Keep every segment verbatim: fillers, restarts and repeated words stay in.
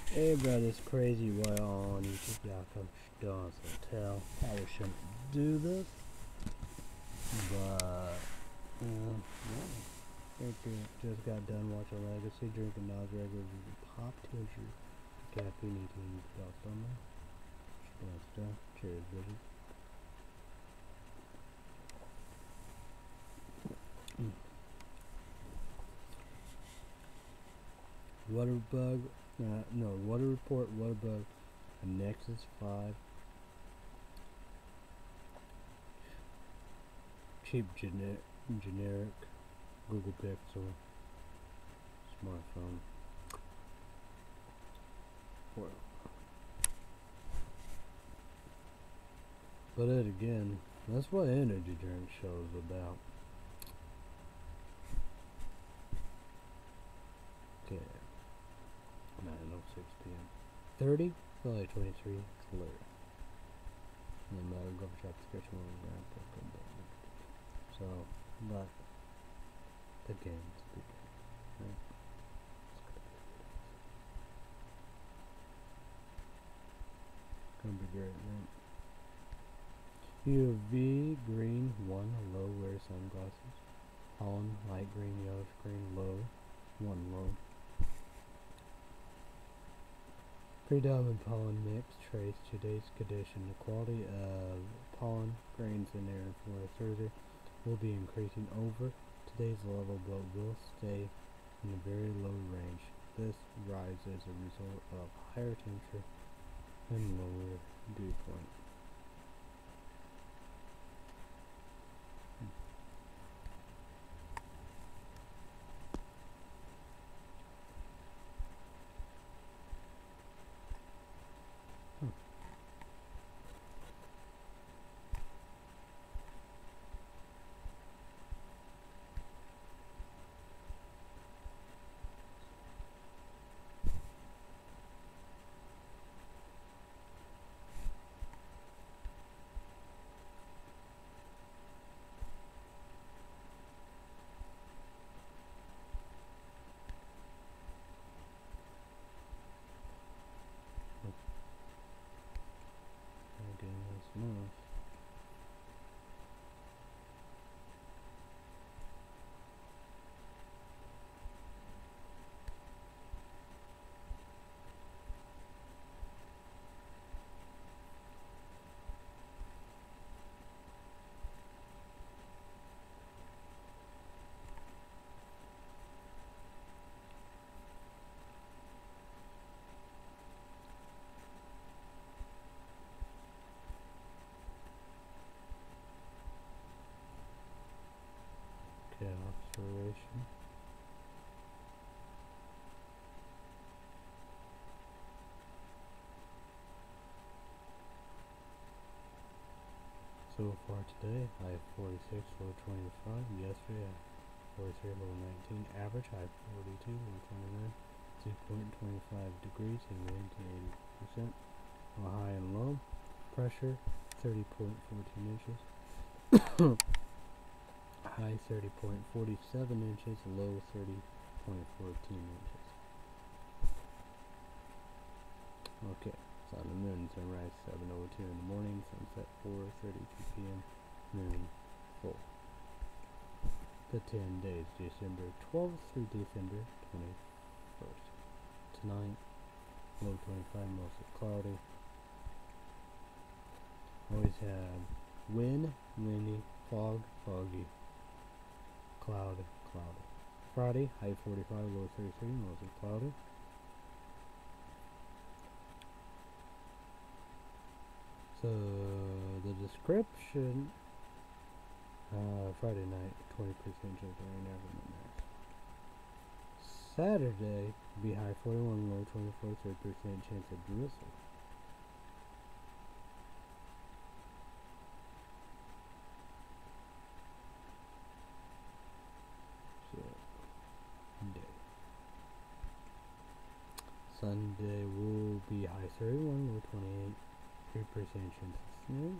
Hey bro, this crazy way on YouTube. Y'all come down so tell. Probably shouldn't do this. But uh, yeah. Think you just got done watching Legacy, drinking Nas regular pop tissue. Caffeine eating dust on there. That's done. Cheers, buddy. Mm. Waterbug, uh, no, Water Report, Waterbug, a Nexus five, cheap generic, generic Google Pixel smartphone. Well, but it again, that's what energy drink show is about. Okay, nine oh six p m thirty, July twenty-three, clear. No matter, go for shop description on the ground. So, but the game's beginning, right? It's gonna be great, right? U V green one, low, wear sunglasses. Pollen light green, yellowish green, low, one low. Predominant pollen mix trace today's condition. The quality of pollen grains in air for Thursday will be increasing over today's level, but will stay in a very low range. This rise is a result of higher temperature and lower dew point. Hmm. Okay, that's nice. Okay, observation. So far today, high forty-six, low twenty-five. Yesterday, forty-three, low nineteen. Average, high forty-two, low twenty-nine. two point two five degrees, humidity eighty percent. High and low. Pressure, thirty point one four inches. High thirty point four seven inches, low thirty point one four inches. Okay. Sun and moon, sunrise seven oh two in the morning, sunset four thirty-two p m Moon full. The ten days, December twelfth through December twenty-first. Tonight, low twenty-five, mostly cloudy. Always have wind, windy, fog, foggy, cloud, cloudy. Friday, high forty-five, low thirty-three, mostly cloudy. So the description, uh, Friday night, twenty percent chance of rain, never midnight. Saturday, be high forty-one, low twenty-four, thirty percent chance of drizzle. So, day. Sunday will be high thirty-one, low twenty-eight, three percent chance of snow.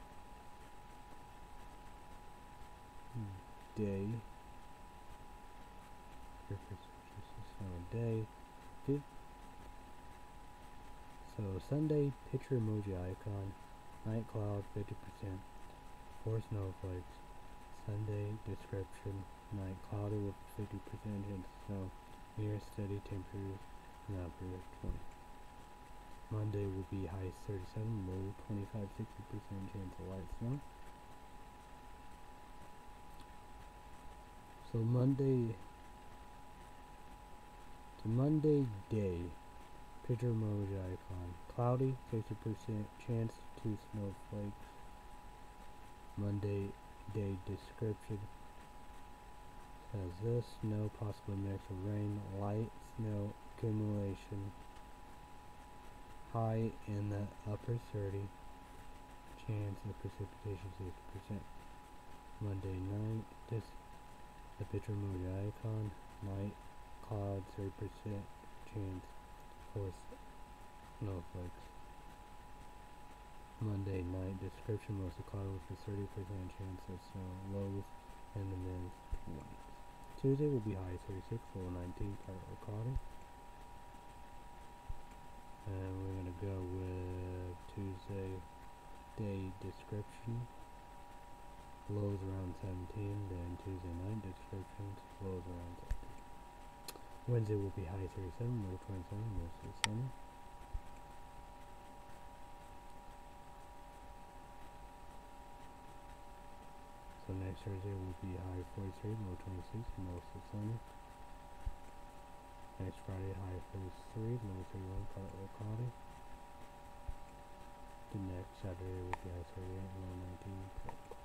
Day, three percent chance of snow. Day, So Sunday, picture emoji icon, night cloud fifty percent, four snowflakes. Sunday description, night cloudy with fifty percent chance of snow, near steady temperatures, and upper twenty. Monday will be high thirty-seven, low twenty-five, sixty percent chance of light snow. So Monday, so Monday day, picture emoji icon, cloudy, fifty percent chance, two snowflakes. Monday day description says this, snow, possible mix of rain, light snow accumulation, high in the upper thirty, chance of precipitation sixty percent. Monday night, this the picture emoji icon, night cloud thirty percent chance for snowflakes. Monday night description, mostly cloudy with a thirty percent chance of snow, lows in the mid twenties. Tuesday will be high thirty-six, low nineteen, partly cloudy. And we're gonna go with Tuesday day description, lows around seventeen, then Tuesday night descriptions, lows around seventeen. Wednesday will be high thirty-seven, low twenty-seven, mostly sunny. So next Thursday will be high forty-three, low twenty-six, mostly sunny. Next Friday, high forty-three, low thirty-one, partly cloudy. The next Saturday will be high thirty-eight, low nineteen, partly cloudy.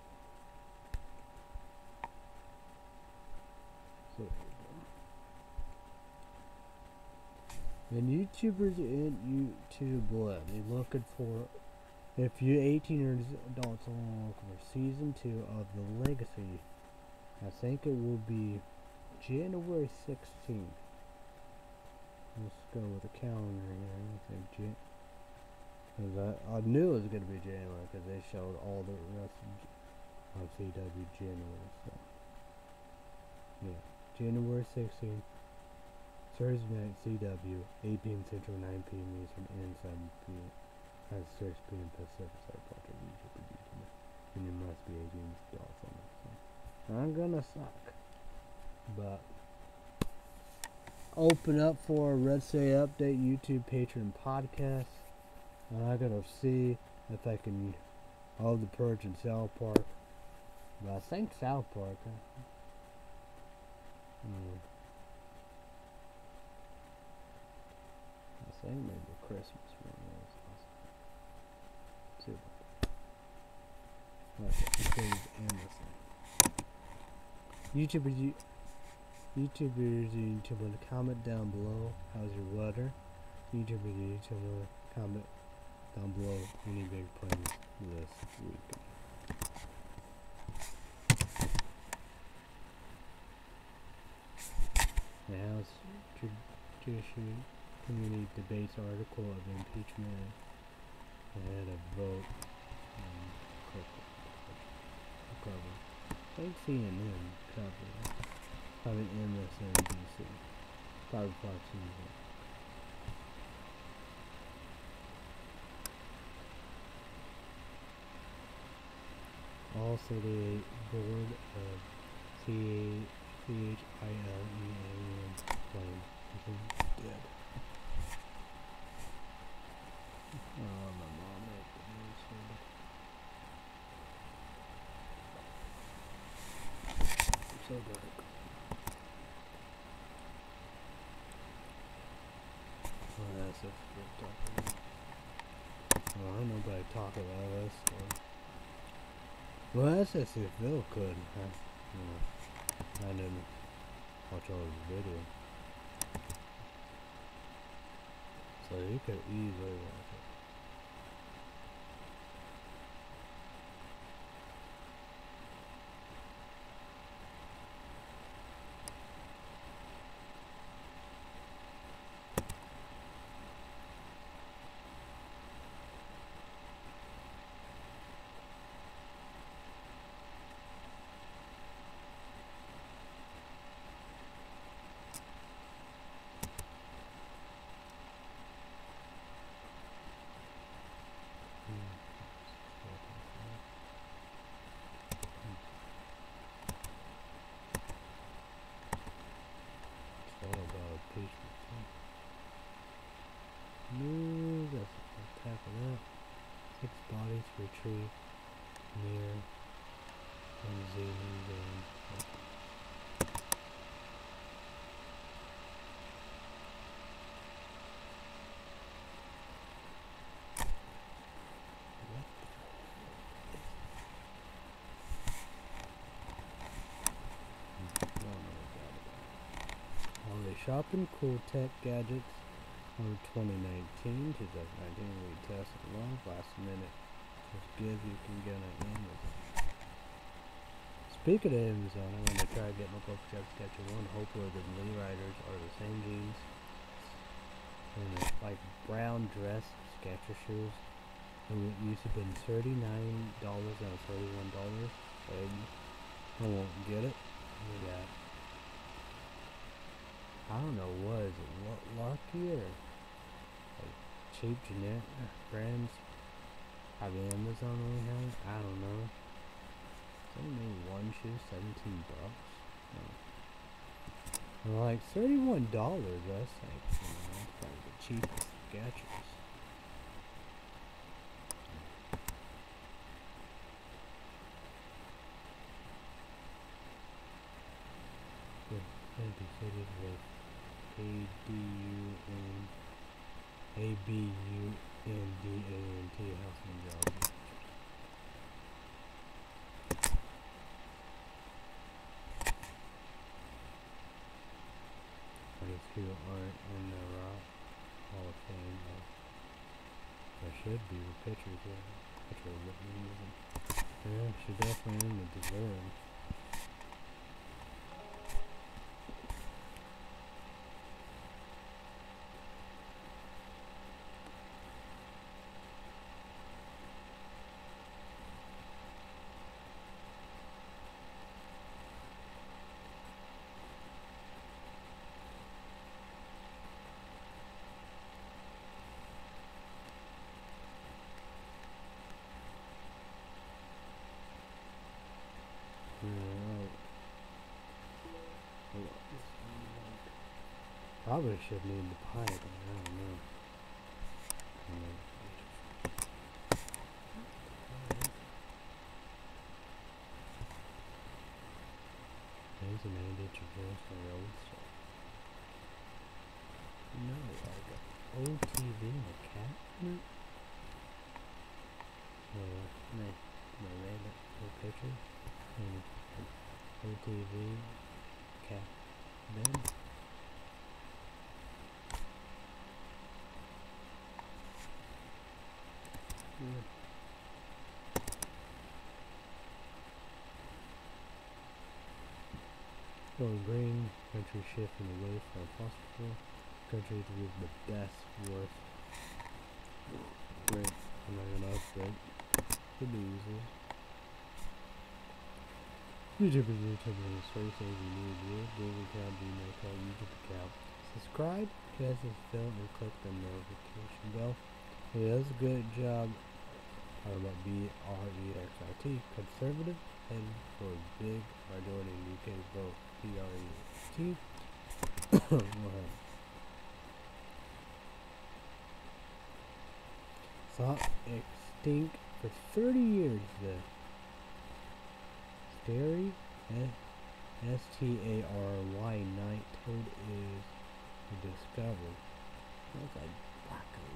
So there you go. And YouTubers in YouTube will be looking for, if you're eighteen or adults only, looking for season two of The Legacy. I think it will be January sixteenth. Let's go with the calendar here. I think Jan Cause I, I knew it was going to be January because they showed all the rest of, of C W January. So, yeah. January sixteenth. Thursday night C W, eight p m Central, nine p m Eastern, and seven p m at six p m Pacific. Sorry, Patrick, and you must be eighteen adults on it. So. I'm gonna suck, but open up for a Red State Update YouTube Patreon podcast, and I gotta see if I can hold the Purge in South Park. But I think South Park. Huh? Mm. I think maybe Christmas one was awesome. Too. Okay, YouTubers, YouTubers, YouTuber, comment down below. How's your weather? YouTubers, YouTuber, comment down below any big plans this week. The House Judiciary Community debates article of impeachment ahead of vote. Um, cover. I think C N N covered. Probably M S N B C. Probably Fox News. All thirty-eight board of C H I L E A N claims dead. Oh, my mom made the news for me. So dark. Well, that's a good talk. Well, I don't know about talk about us. So. Well, that's if Phil could. I, you know, I didn't watch all his video. So you could easily watch it. move. That's attack of that. Six bodies retreat near one zooming game. Shopping cool tech gadgets on twenty nineteen, twenty nineteen we tested along last minute. Just good you can get on Amazon. Speaking of Amazon, I'm gonna try to get my Golf Jet Sketcher one. Hopefully the Lee Riders are the same jeans. And it's like brown dress Sketcher shoes. And it used to be thirty-nine dollars, now thirty-one dollars. I won't get it. We got, I don't know, what is it, Lucky or like cheap generic brands? Have Amazon only has? I don't know. It's only one shoe, seventeen bucks. No. Like thirty-one dollars, that's like, you know, that's probably the cheapest Skechers. Empty cities with A D U N A B U N D A N T housing jobs. Those who aren't in the Rock Hall of Fame, uh, there should be with pictures of picture of what we using. Yeah, should definitely in the deserve. Probably should need the pipe, I don't know. There's a man that you go for old stuff. No, like an old T V and a cabinet? Yeah, no, no, made that little picture. And old T V, cat, bed. Yeah. Going green, country shifting away from fossil countries with the best worth. Great, I'm not gonna upgrade. Could be easy. YouTube is YouTube is free, so if you need you, Google account, Gmail account, YouTube account. Subscribe, catch this film, and click the notification bell. He does a good job. Talking about B R E X I T, conservative, and for big majority in the U K vote B R E X I T. Thought extinct for thirty years. The Stary, S T A R Y night toad is discovered. Looks like black and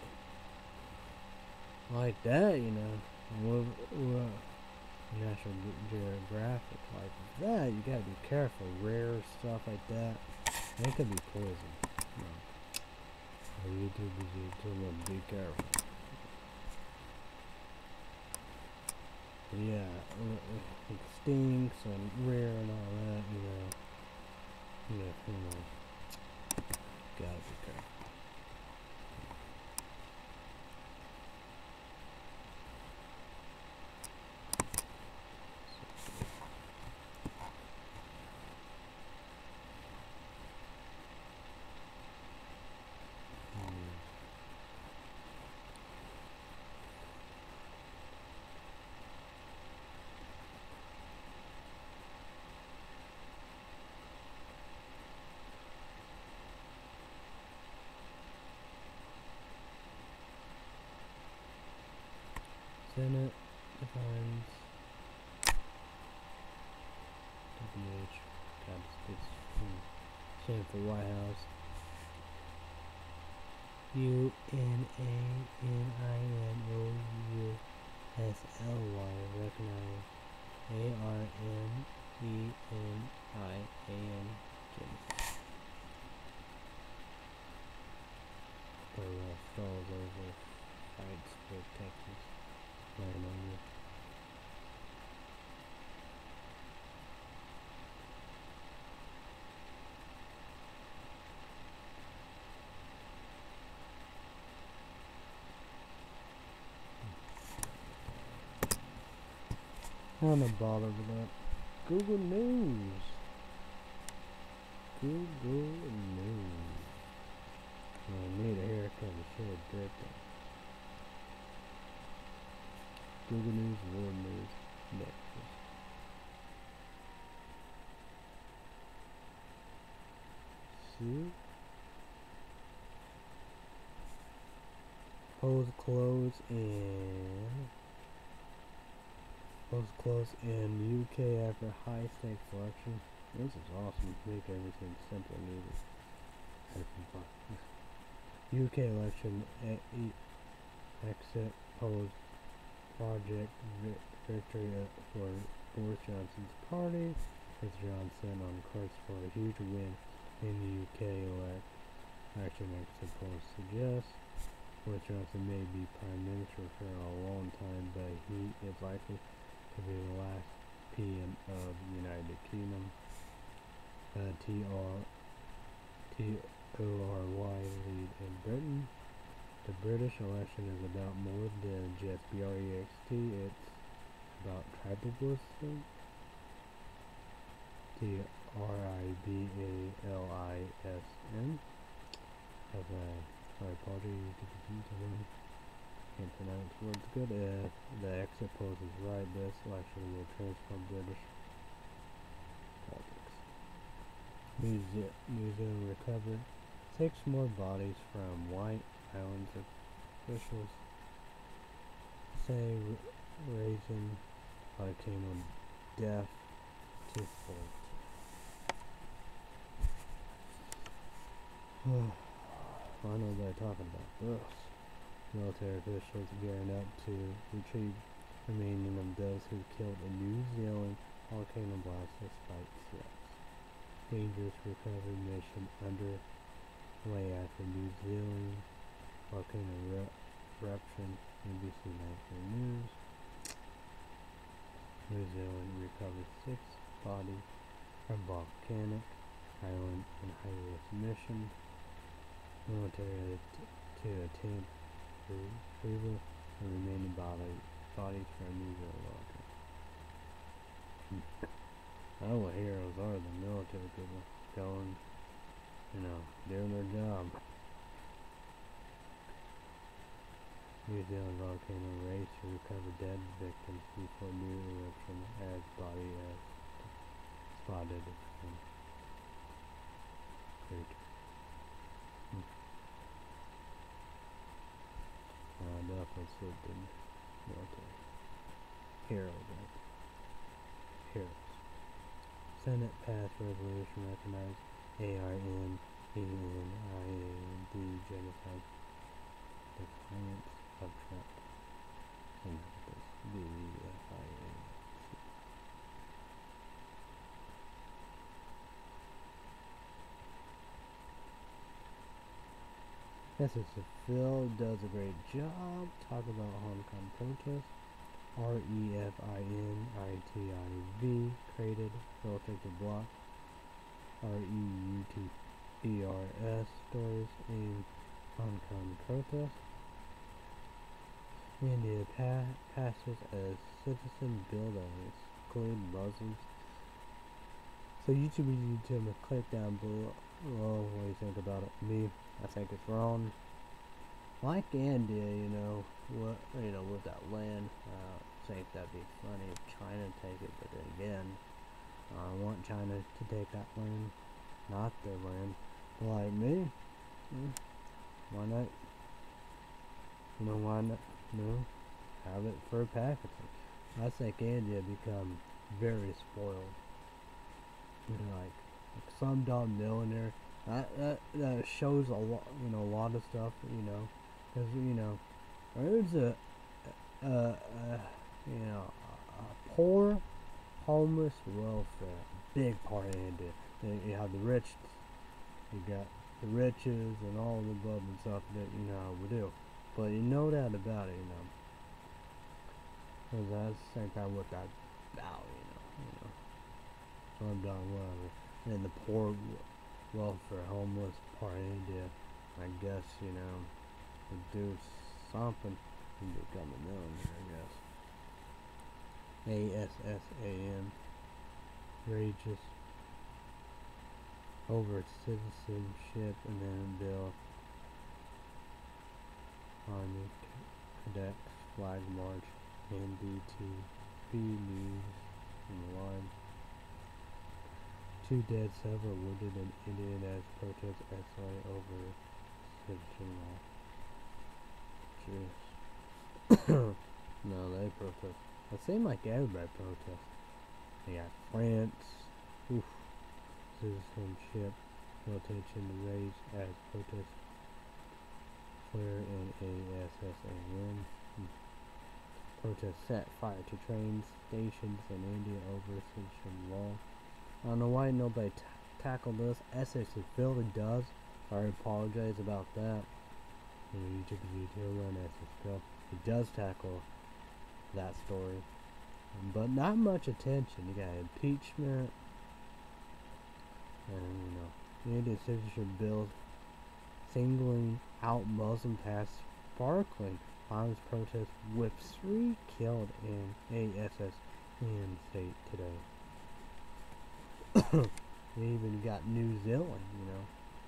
white. Like that, you know. With, with National Geographic, like that, you gotta be careful. Rare stuff like that, it could be poison. You know. YouTube is YouTube, be careful. Yeah, it stinks and rare and all that, you know. Yeah, you know. Gotta be careful. defines W H, God, it's stand for White House. U N A N I N O U S L Y, recognize. A R N E N I A N, or uh, falls over, fights for Texas, land owner. I'm not bothered with that. Google News. Google News. I need a haircut and shave birthday. Google News, World News, Netflix. See? Pose clothes and pose clothes in U K after high stakes election. This is awesome. Make everything simple and easy. Have some fun. U K election exit polls project victory for Boris Johnson's party. As Johnson on course for a huge win in the U K election exit polls suggest. Boris Johnson may be Prime Minister for a long time, but he is likely to be the last P M of the United Kingdom. Uh, T R T O R Y lead in Britain. The British election is about more than just B R E X T, it's about tribalism. T R I B A L I S M. Have a sorry, apology, can't pronounce words good. Uh, the exit polls is right, this election will transform British politics. New, Ze New Zealand recovered six more bodies from White Islands. Officials say raising volcano death to four. I know they're talking about this. Military officials gearing up to retrieve remaining of those who killed a New Zealand volcano blast despite threats. Dangerous recovery mission underway after New Zealand volcano eruption. N B C National News. New Zealand recovered six bodies from volcanic island in high-risk mission. Military to attempt retrieval of remaining body, bodies from New Zealand volcano. I know what heroes are, the military people going, you know, doing their job. New Zealand volcano race to recover dead victims before new eruption as body as spotted from crater. Hmm. Uh, definitely slipped in military. Heroes, right? Heroes. Senate passed resolution recognized A R N E N I A D genocide defiance of Trump. And this D F I A C. This is the Phil does a great job. Talk about Hong Kong protests. R E F I N I T I V created filtered block. R E U T E R S stories in Hong Kong protests. India pa passes a citizen bill that excludes Muslims. So YouTube is YouTube. Click down below. What do you think about it? Me, I think it's wrong. Like India, you know, what you know with that land. Uh, I think that'd be funny if China take it, but then again, I uh, want China to take that land, not their land. Like me, hmm, why not? You know why not? No, have it for Pakistan. I think India become very spoiled. You know, like, like some dumb millionaire. That, that that shows a lot, you know, a lot of stuff, you know, because you know, there's a, uh, uh, you know, a, a poor, homeless welfare, big part of India. Then you have the rich, you got the riches and all the above and stuff that you know how we do. But you know that about it, you know, because that's the same kind of what that's about, you know, you know. So I'm done, whatever. And the poor welfare, homeless part of India, I guess, you know, to do something to become a millionaire, I guess. A S S A M, rages over citizenship amendment bill, Army Cadets flag march, N D T V news in the line. Two dead, several wounded in Indian as protests escalate over citizen law. Jeez. No, they protest. It seemed like everybody protests. They got France. Oof. Citizenship rotation to raise as protests flare in A S S A M. Protests set fire to train stations in India over citizen law. I don't know why nobody t tackled this. Essex really does. I apologize about that. You know, YouTube is YouTube and Essex Bill. It does tackle that story, but not much attention. You got impeachment, and you know, the Indian citizenship bill singling out Muslim past sparkling violence protests with three killed in A S S in state today. They even got New Zealand, you know.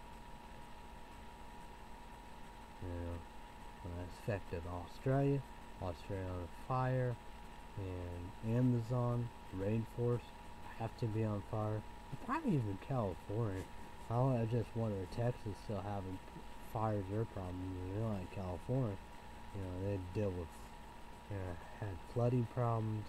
You know, that affected Australia. Australia on fire, and Amazon rainforest have to be on fire. Probably even California. I, I just wonder if Texas still having fires their problem. You know, like California, you know, they deal with, you know, had flooding problems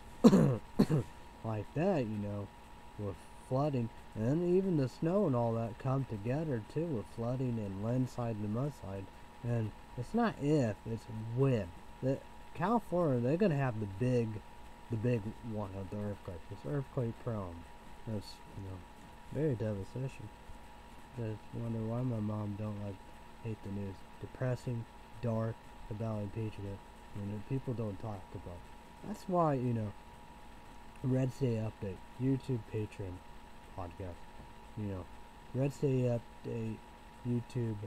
like that. You know, with flooding, and then even the snow and all that come together too with flooding and landslide and mudslide. And it's not if, it's when. The California, they're gonna have the big, the big one of the earthquake. It's earthquake prone. That's, you know, very devastation. Just wonder why my mom don't like hate the news. Depressing, dark, about impeachment. You know, people don't talk about. That's why, you know, Red State Update, YouTube, Patreon, podcast. You know, Red State Update, YouTube,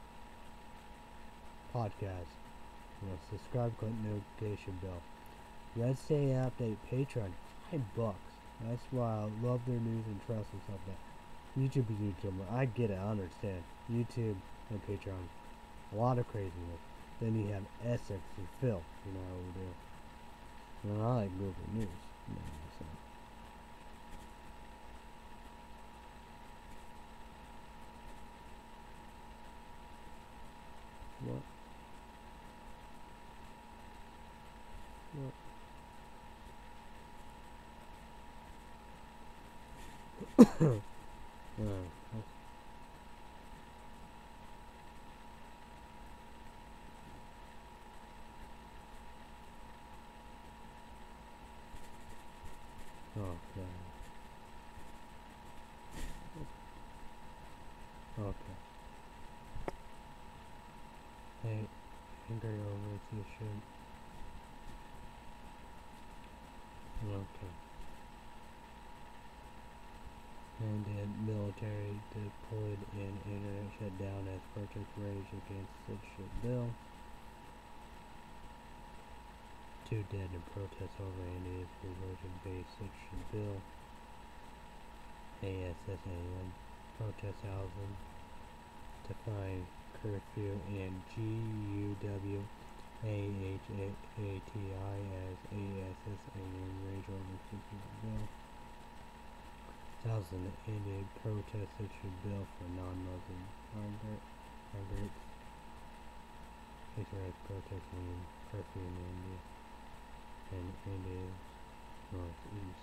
podcast. You know, subscribe, click notification bell. Red State Update, Patreon, five bucks. That's why I love their news and trust and stuff like that. YouTube is YouTube. I get it, I understand. YouTube and Patreon, a lot of craziness. Then you have Essex and Phil, you know how we do. And I like Google News. You know, so. What? What? Yeah, that's okay. Okay. Hey, angry over if you should. Okay. Indian military deployed in internet shutdown as protest rage against citizenship bill. Two dead in protests over India's religion-based citizenship bill. A S S A M protest housing define curfew and G U W A H A T I as A S S A M rage over citizenship bill. Thousand Indian protest citizenship bill for non-Muslim migrants. Israel protesting curfew in India. and India's northeast.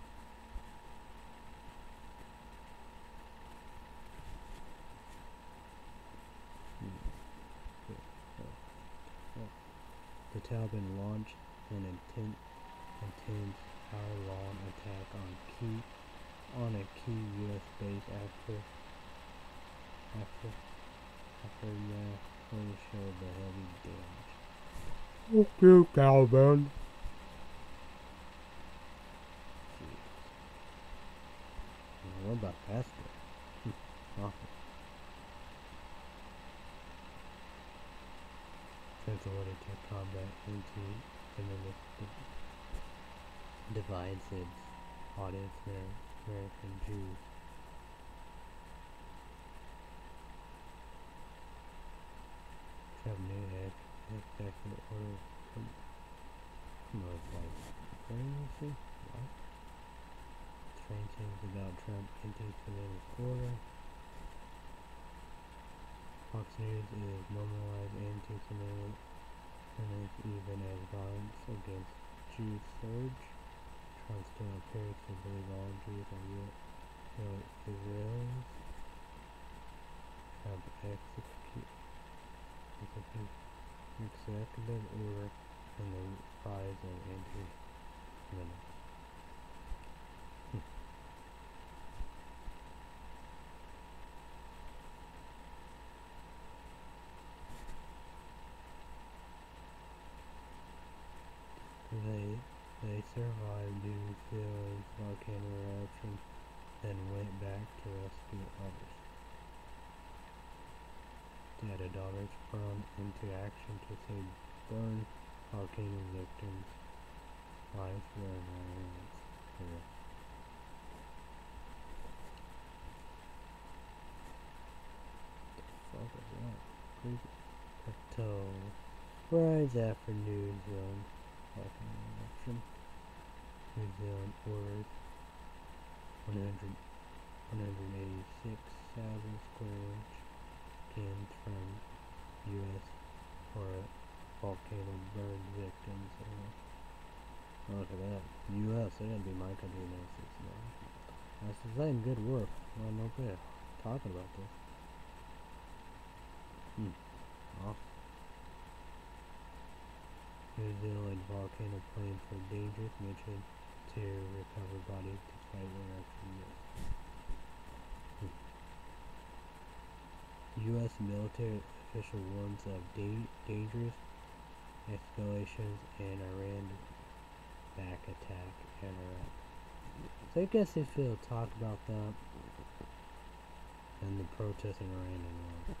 The Taliban launched an intent, intense hour-long attack on key on a key U S base after after after yeah, fully showed the heavy damage. Okay, Taliban. What about Pastor? Hmm. Awful. Since order to combat into feminist divides its audience with American Jews. Have new executive order from most like crazy. What? Strange things about Trump anti-Semitic order. Fox News is normalized anti-Semitic even as violence against Jews surge. Trump still appears to believe all Jews are real, real Israelis. Trump execute, execute executive order and the rise of anti-Semitic. They they survived New Zealand's volcano eruption and went back to rescue others. Data dollars sprung into action to save burned volcano victims' lives were in our hands. Yeah. What the fuck is that? Crazy. Plateau. Rise after New Zealand volcano eruption. New Zealand ordered one hundred, one hundred eighty-six thousand square inch cans from U S for volcano burn victims. Uh, look at that. U S, they're gonna be my country next. That's the same good work. Well, no good talking about this. Hmm. Off. New Zealand volcano planned for dangerous mission to recover bodies despite eruption. U S military official warns of da dangerous escalations and Iran back attack in Iraq. So I guess if they'll talk about that and the protests in Iran and Iraq.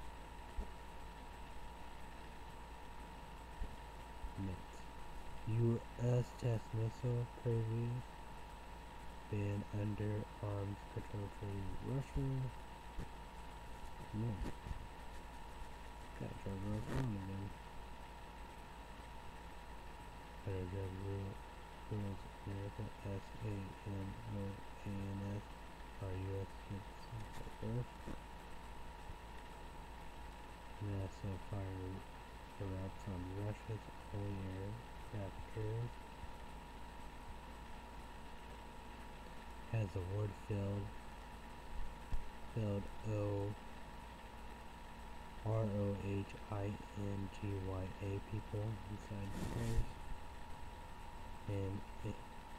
Next. U S test missile previews ban under arms control trade with Russia. Yeah. Gotta try to roll on again. Federal government rules America S A M O A N S are U S citizens at birth. NASA fire erupts on Russia's only aircraft carrier. Has the word filled filled O R O H I N G Y A people inside the cars. And it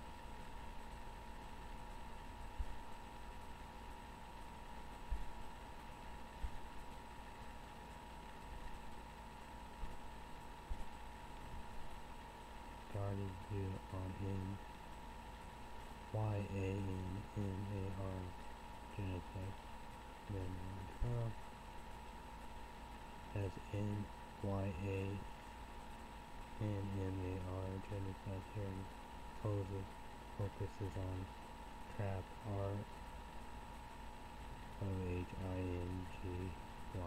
started due on N Y A N M A R genocide. Then trial as N Y A N M A R genocide hearing poses focuses on trap R O H I N G Y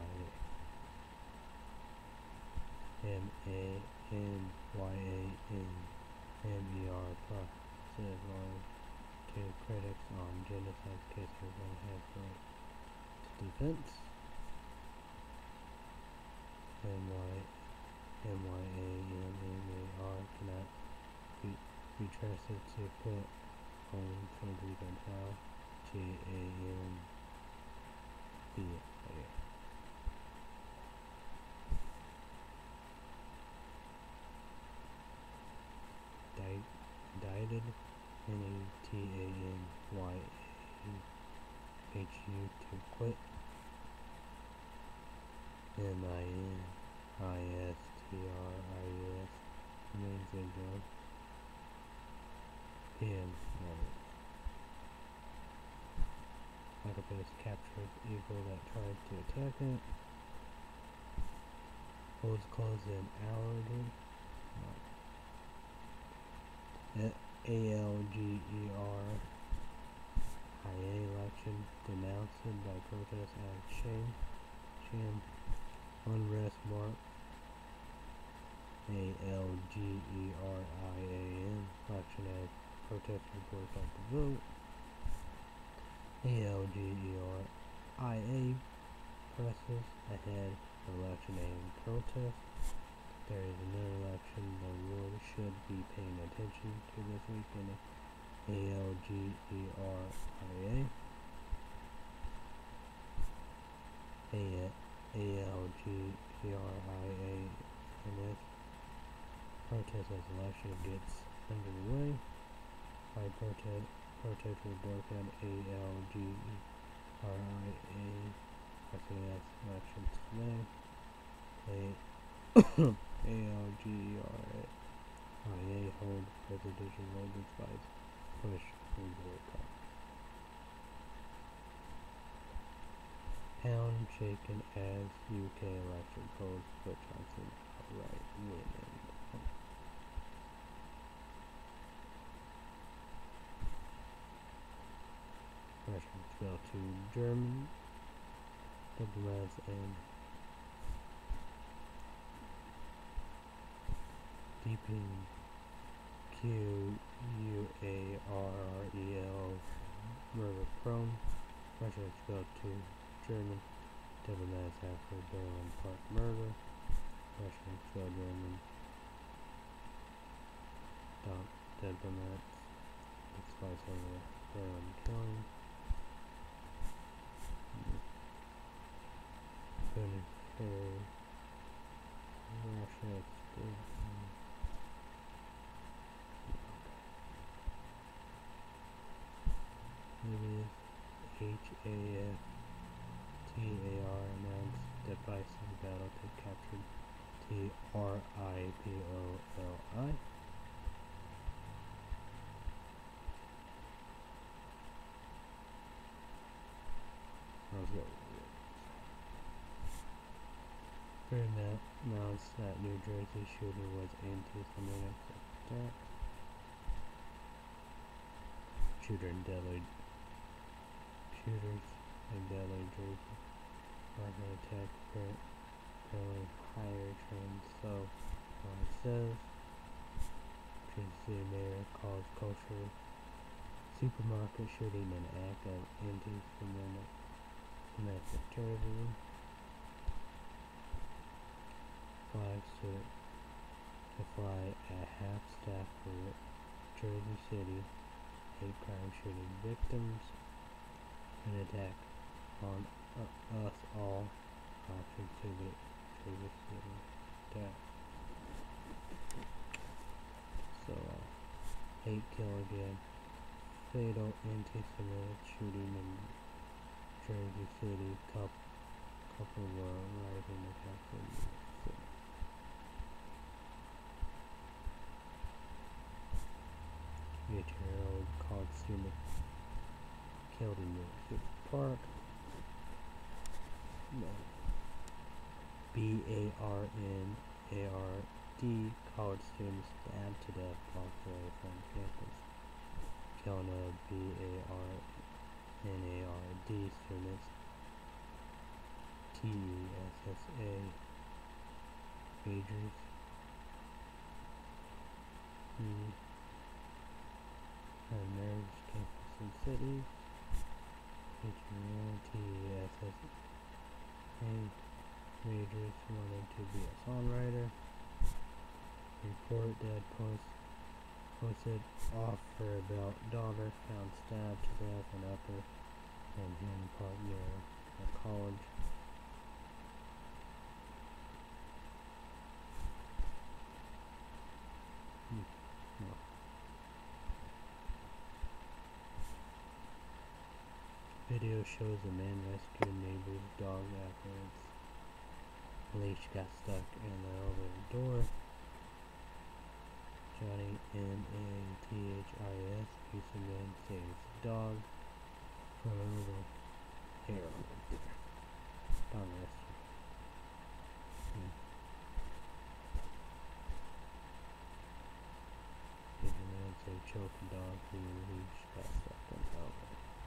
A M A N Y A N M E R plus says large to critics on genocide cases and has right to defense. M Y M Y A N M A R cannot be trusted to put on country control. G A M B A. Indicted, N A T A N Y A H U, to quit. M I N I S T R I E S, remains in jail. P M Micropace captures eagle that tried to attack it. Holds closed in hourly. A L G E R I A election denounced by protest as shame. Sham unrest mark. A L G E R I A N election as protesters boycott the vote. A L G E R I A presses ahead of election aim protest. There is another election the world should be paying attention to this weekend. A L G E R I A. A L G E R I A N S. Protest as election gets underway. By protest, protesters boycott A L G E R I A S elections today. A A L G E R I A hold presidential elections by push and boycott. Pound shaken as U K election polls put Johnson outright winning. Russian fell to German diplomats and deeping Q U A R R E L murder prone. Russia expelled two German diplomats after Berlin Park murder. Russia expelled German diplomats despite over Berlin killing. Benefit Russia expelled. H A F T A R announced decisive battle to capture T R I P O L I. Let's go. Very announced that New Jersey shooter was anti-Semitic attack. Shooter in Delhi. Shooters in Delhi, Jersey. Partner attack apparently higher trend. So uh, it says. Jersey mayor calls kosher supermarket shooting an act of anti-Semitic domestic terrorism. Flags to, to fly at half staff for Jersey City. Hate crime shooting victims. An attack on uh, us all. Option to the Jersey City attack. So, uh, hate kill again. Fatal anti-Semitic shooting in Jersey City. Couple, couple were riding the Catholic city. eighteen-year-old college student killed in New York Park. No. B A R N A R D college students stabbed to death walked away from campus. Killing a B A R N A R D students. T E S S A majors. Hmm. And marriage campus in cities. H T E S S A majors wanted to be a songwriter. Report dead post posted off for about dollar, found stabbed to death in upper and in part near a college. Hmm. No. Video shows a man rescued a neighbor's dog after its leash got stuck in the elevator door. Johnny N A T H I S, Houston man saves dog from a little hair right there. Dog rescue. Hmm. Houston man saved choking dog who leash got stuck in the elevator.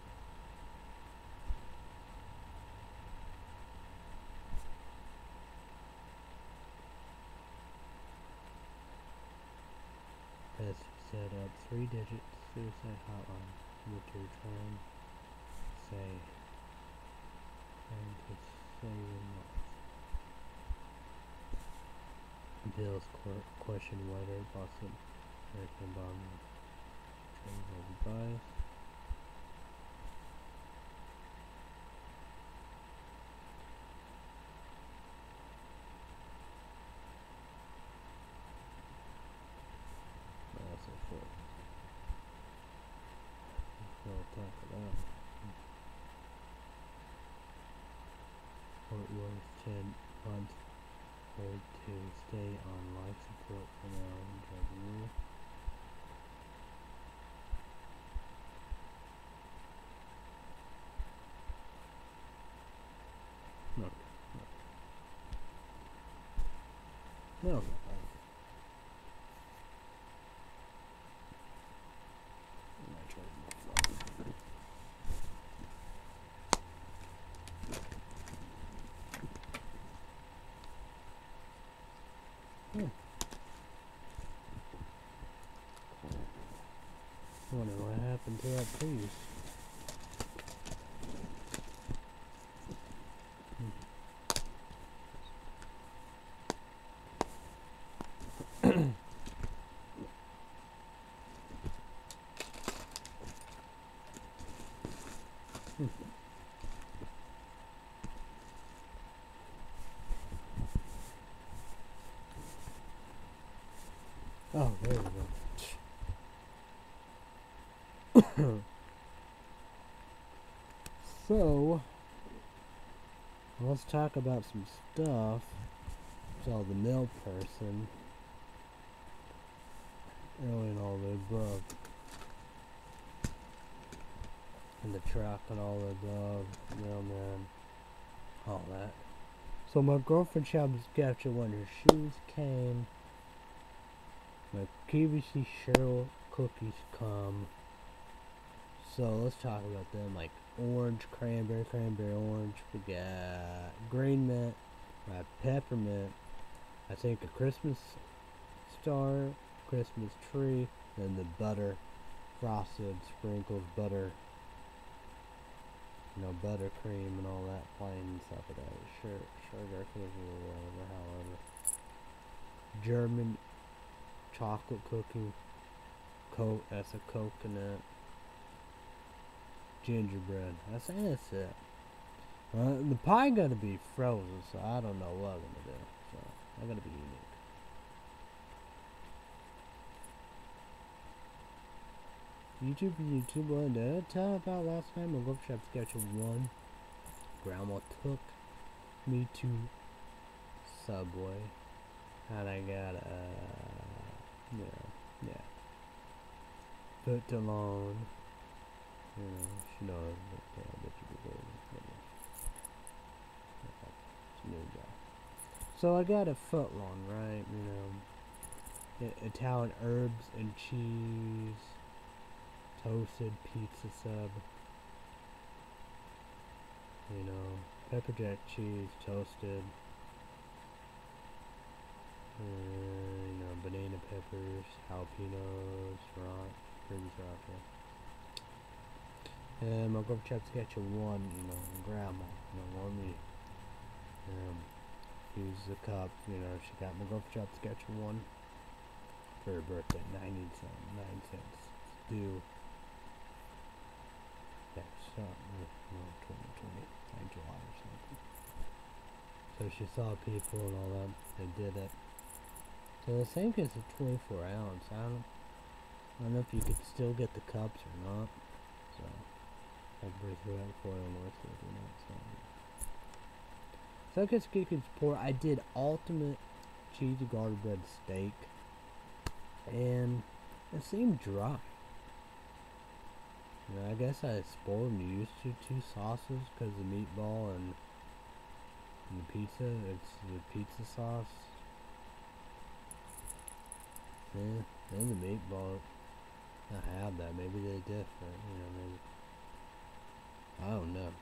Has set up three-digit suicide hotline, which you're trying to say, trying to save your life. Bills court question whether Boston American bomber train will be biased. That's a foot. We'll talk about Fort Worth ten months old to stay on life support for now and try to rule. No, no. No. Hmm. Wonder what happened to that piece. Oh, there we go. So, let's talk about some stuff. Saw the mill person early and all the above. And the truck and all the above, mailman, all that. So my girlfriend shop is captured when her shoes came. My K B C Cheryl cookies come. So let's talk about them, like orange, cranberry, cranberry, orange. We got green mint, we got peppermint. I think a Christmas star, Christmas tree, and the butter, frosted sprinkles, butter, you know, buttercream and all that plain stuff like that. Sure, sugar cookie or whatever, however. German chocolate cookie, coat, that's a coconut. Gingerbread. I think that's it. Uh, the pie gotta be frozen, so I don't know what I'm gonna do. So I gotta be unique. YouTube, YouTube, what did I tell about last time? My Golf Shop Schedule one. Grandma took me to Subway, and I got a uh, yeah, yeah, foot alone. You know, she knows that yeah, I bet you be good. It's a new guy. So I got a foot long, right? You know, Italian herbs and cheese, toasted pizza sub. You know, pepper jack cheese, toasted. Uh, you know, banana peppers, jalapenos, rock, pretty rock. And my Golf Shop Schedule one, you know, grandma, you know, let me um, use the cup, you know, she got my Golf Shop Schedule one. for her birthday. ninety cents, nine cents due. Yeah, so, no, twenty twenty, like July or something. So she saw people and all that. They did it. So the same case is twenty-four ounce. I don't, I don't know if you could still get the cups or not. So I'll breathe through that before I know what's doing that. So. So I guess you could pour. I did ultimate cheesy garlic bread steak, and it seemed dry. You know, I guess I spoiled and used to two sauces because the meatball and, and the pizza. It's the pizza sauce. Yeah, and the meatball. I have that. Maybe they're different. You know, maybe. I don't know.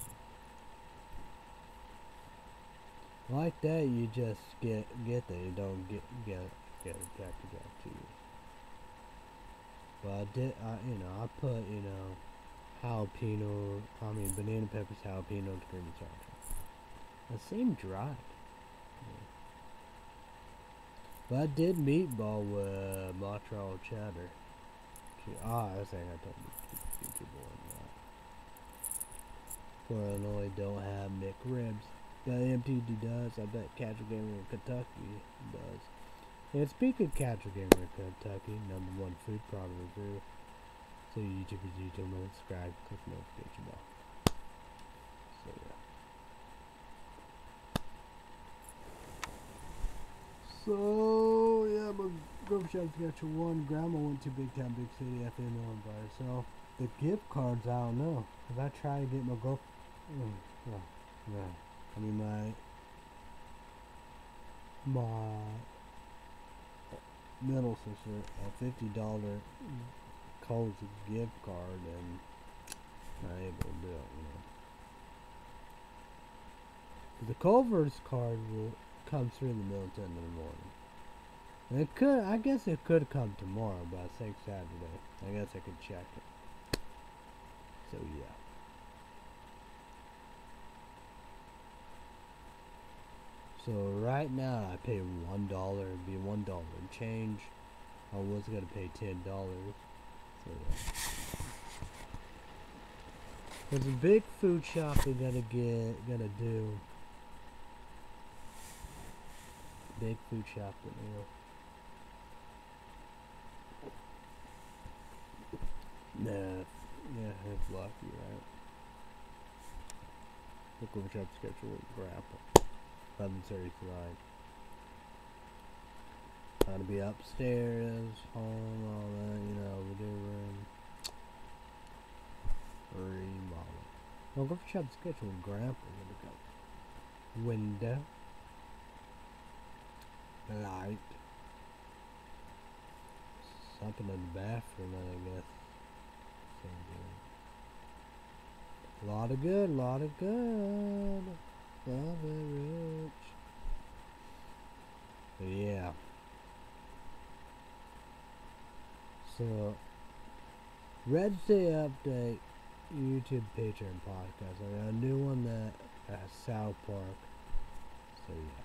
Like that, you just get get there. You don't get get get it back to go to you. But I did. I you know I put you know jalapeno. I mean banana peppers, jalapeno, cream and chocolate. It seemed dry. Yeah. But I did meatball with mozzarella cheddar. Ah, I think I told you YouTube boy that. For Illinois don't have McRibs. But M T D does. I bet Casual Gamer in Kentucky does. And speaking of Casual Gamer in Kentucky, number one food product review. So YouTube is YouTube, and subscribe, click the notification bell. So yeah. So yeah, my girlfriend's got your one. Grandma went to Big Town, Big City, F M L by herself. The gift cards, I don't know. Cause I try to get my girl. Mm, yeah, yeah. I mean my my middle sister a fifty dollar Kohl's gift card and not able to do it, you know. The Culver's card will come through the middle of ten in the morning. And it could, I guess it could come tomorrow, but I think Saturday. I guess I could check it. So yeah. So right now I pay one dollar. It'd be one dollar and change. I was gonna pay ten dollars. So yeah. There's a big food shop we're gonna get, gonna do. Big food shop in here. Nah, yeah, it's lucky, right? Look over shop schedule with Grandpa. eleven thirty-five. Trying to be upstairs, home, all that, you know, we do room. Remodel. Well, go for shop schedule with Grandpa. Gonna go. Window. Light. Something in the bathroom, I guess. A lot of good, lot of good. Love it rich. But yeah. So, Red State Update, YouTube, Patreon, podcast. I got a new one that at South Park. So yeah.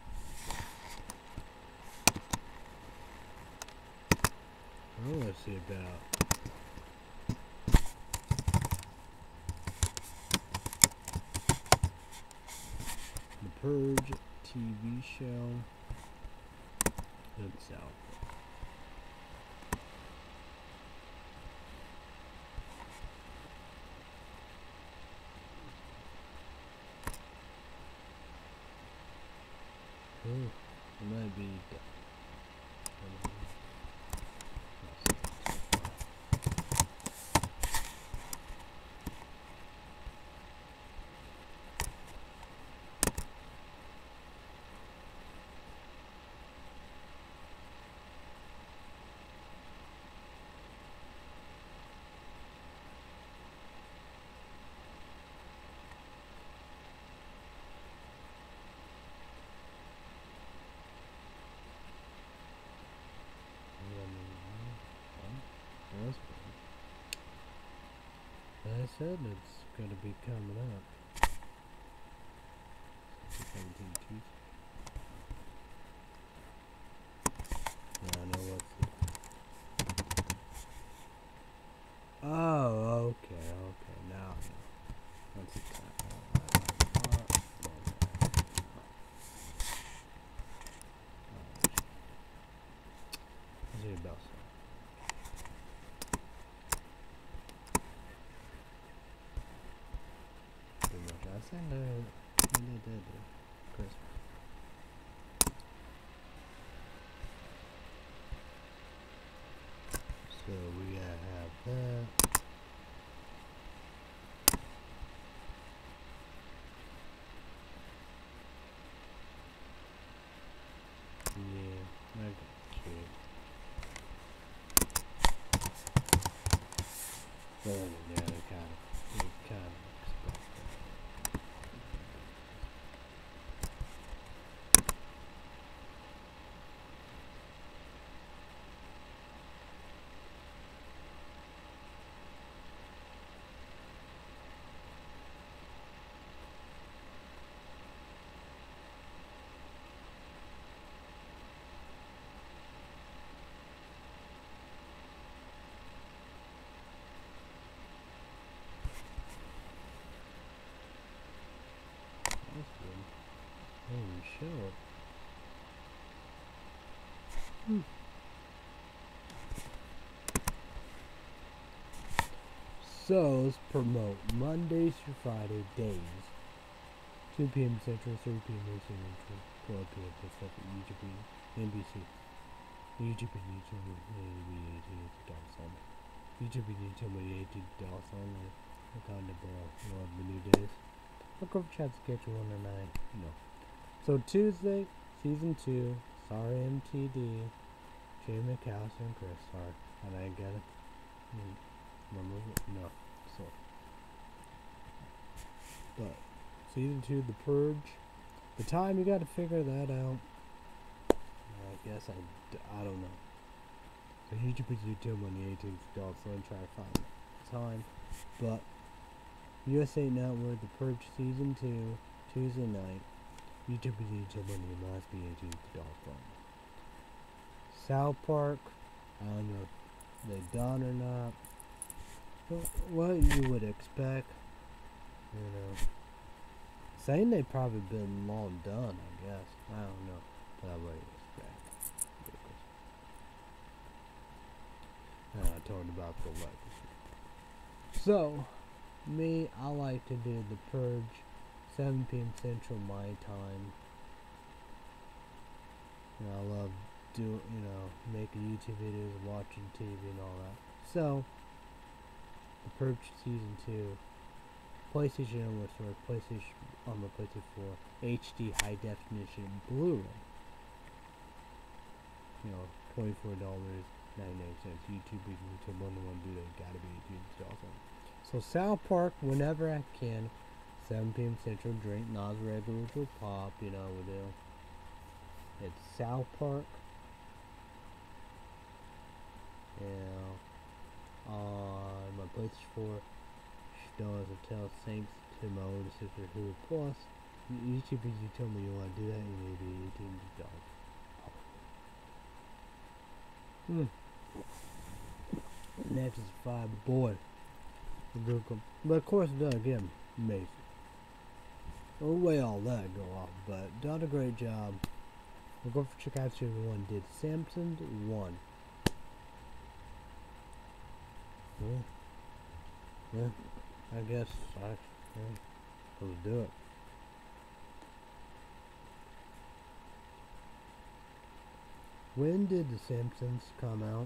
I want to see about The Purge T V show in South Park. Oh, it might be. I said it's gonna be coming up. seventeenth Tuesday. Yeah, I know what see about so. Pretty much. I said no. They did do Christmas. So we gotta have that. Yeah, I got you. Well, yeah, they kind of, they kind of expect that. That's good. Holy shit. Hmm. So let's promote Mondays through Friday days. two p m Central, three p m Eastern Central, twelve p m Pacific, YouTube, N B C. YouTube and YouTube will be eighteen dollars only. YouTube and YouTube will be eighteen dollars only. Look on the below. You want the new days? Look over chat schedule one or nine. No. So Tuesday, season two, sorry M T D, Jay McAllister and Chris. Sorry, I didn't get it. Hmm. Remember? No. So. But season two, The Purge. The time you got to figure that out. I guess I, I don't know. So YouTube is YouTube on the eighteenth dollars, so I'm trying to find the time. But U S A Network, The Purge season two, Tuesday night. YouTube is YouTube on the must be eighteenth dollars. South Park, I don't know if they done or not. But what you would expect, you know. Saying they probably been long done, I guess. I don't know. But I would expect. And I told about the legacy. So, me, I like to do The Purge, seven p m Central my time. You know, I love do you know making YouTube videos, watching T V, and all that. So, The Purge season two, PlayStation Network Store, PlayStation on the PlayStation four, H D high definition Blu-ray. You know, twenty-four dollars. ninety-nine cents. YouTube, we can YouTube one to one do that. Gotta be YouTube also. So South Park, whenever I can, seven p m Central. Drink Nas regular with pop. You know we do. It's South Park. Yeah. On my PlayStation four, Stars of Tell Saints to my older sister who plus YouTube, if you tell me you want to do that, you need to be eighteen dollars. Hmm. Next is five boy. Google. But of course it does again, amazing. We'll way all that go off, but done a great job. We'll go for check out season one. Did Simpsons one. Yeah. Yeah. I guess I yeah. Let's do it. When did The Simpsons come out?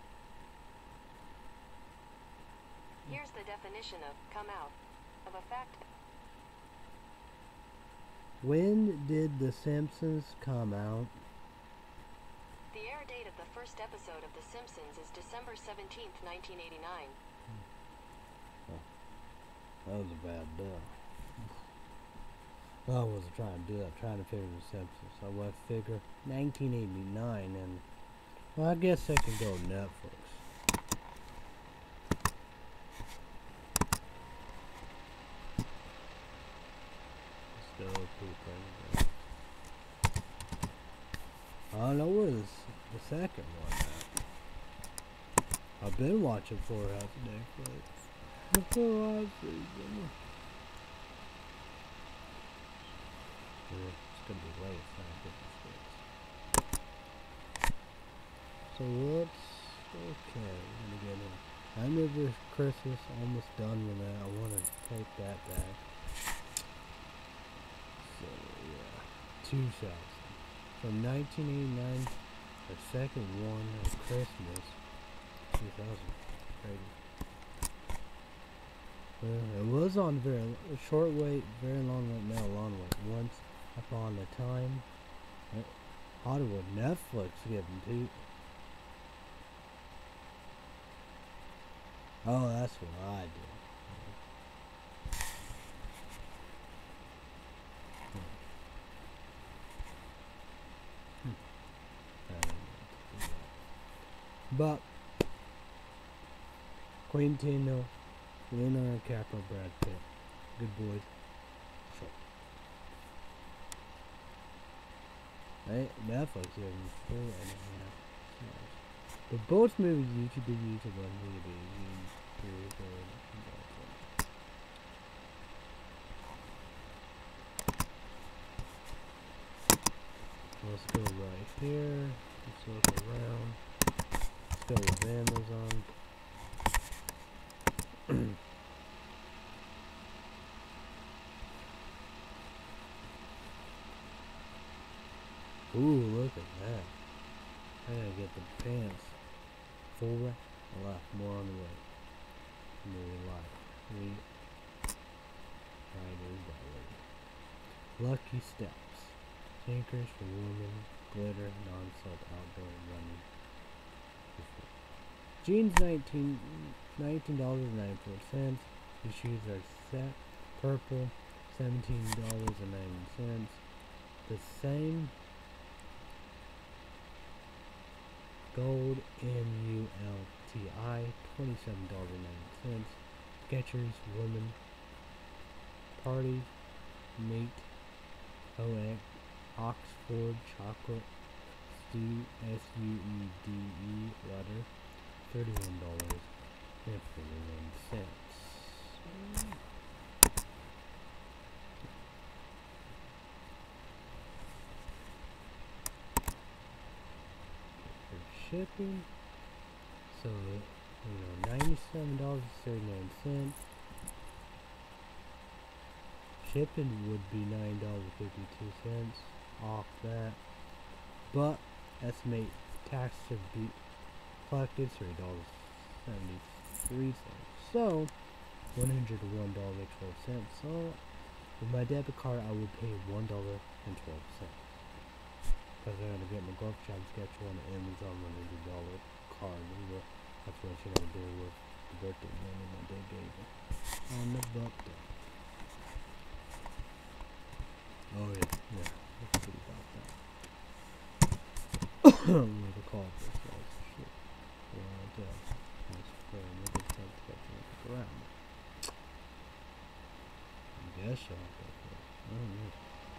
Here's the definition of come out of a fact. When did The Simpsons come out? The air date of the first episode of The Simpsons is December seventeenth, nineteen eighty-nine. Oh, that was a bad deal. I wasn't trying to do that, trying to figure The Simpsons. So I figure nineteen eighty-nine, and well, I guess I can go Netflix. Still pretty crazy. I don't know where this, the second one at. I've been watching Four House of Netflix. The Four House season. It's gonna be late if I get this fixed. So let's, okay, we're gonna get in. I remember Christmas, almost done with that. I want to take that back. So yeah, two thousand. From nineteen eighty-nine, the second one of Christmas, two thousand. Crazy. Well, it was on very a short wait, very long wait, now long wait. Once upon a time, Hollywood Netflix given two. Oh, that's what I did. But Quintino, Leonardo DiCaprio, Brad Pitt, good boys. So, they, Netflix given four and a half stars. But both movies, YouTube, YouTube, on YouTube, let's go right here. Let's look around. Let's go with Amazon. Ooh, look at that. I gotta get the pants. Full right, left, more on the way. Movie light. We riders that way. Lucky Steps. Tankers for women. Glitter, non-slip outdoor running. Jeans nineteen nineteen dollars and ninety four cents. The shoes are set purple, seventeen dollars and ninety cents. The same gold M U L T I, twenty seven dollars and ninety cents. Skechers women party mate O X Oxford chocolate stew S U E D E letter. thirty-one dollars and forty-one cents. For shipping, so you know, ninety-seven dollars and thirty-nine cents. Shipping would be nine dollars and fifty-two cents off that, but estimate tax to be collected three dollars and seventy-three cents. So one hundred one dollars and twelve cents. So with my debit card I would pay one dollar and twelve cents. Because I gotta get my golf job sketch on Amazon one hundred dollar card. That's what I gotta do with the birthday money that they gave me on the birthday. Oh yeah, yeah. Let's see about that. I'm gonna call this guys. Shit. Right there. Let's go and look at that sketch on the ground. I guess I'll go for it. I don't know.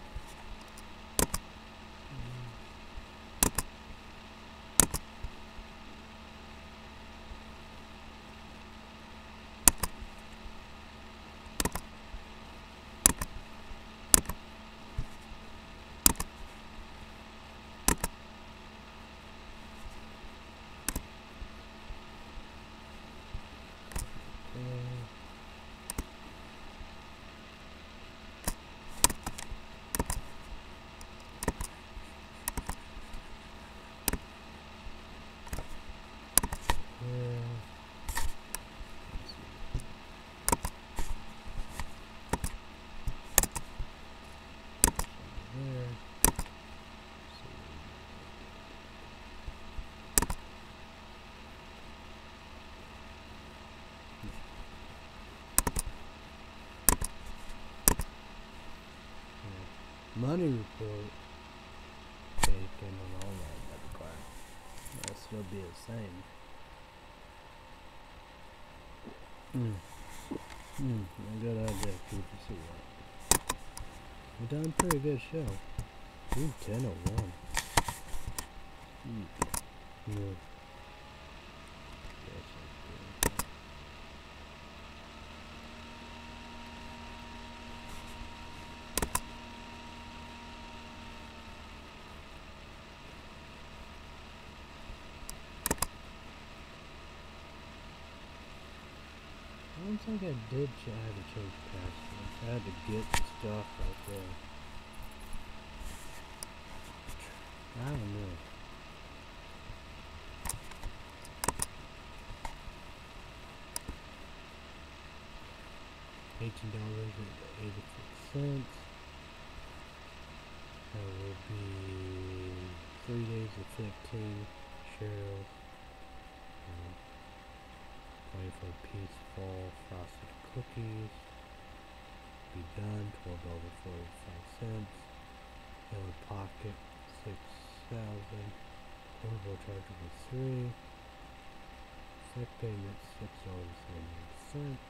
Money report taken on all that debit card. That'll still be the same. Hmm. Hmm. A good idea. Good to see that. We've done a pretty good show. Ooh, ten oh one. Hmm. Yeah. think I did ch I had to change passwords. I had to get stuff like that. I don't know. Eighteen dollars and eighty-six cents. That will be three days of fifteen shares. Um, twenty-four piece fall frosted cookies. Be done. Twelve dollars forty-five cents. Yellow pocket six thousand. Portable charger was three. Sick payment six dollars seventy-eight cents.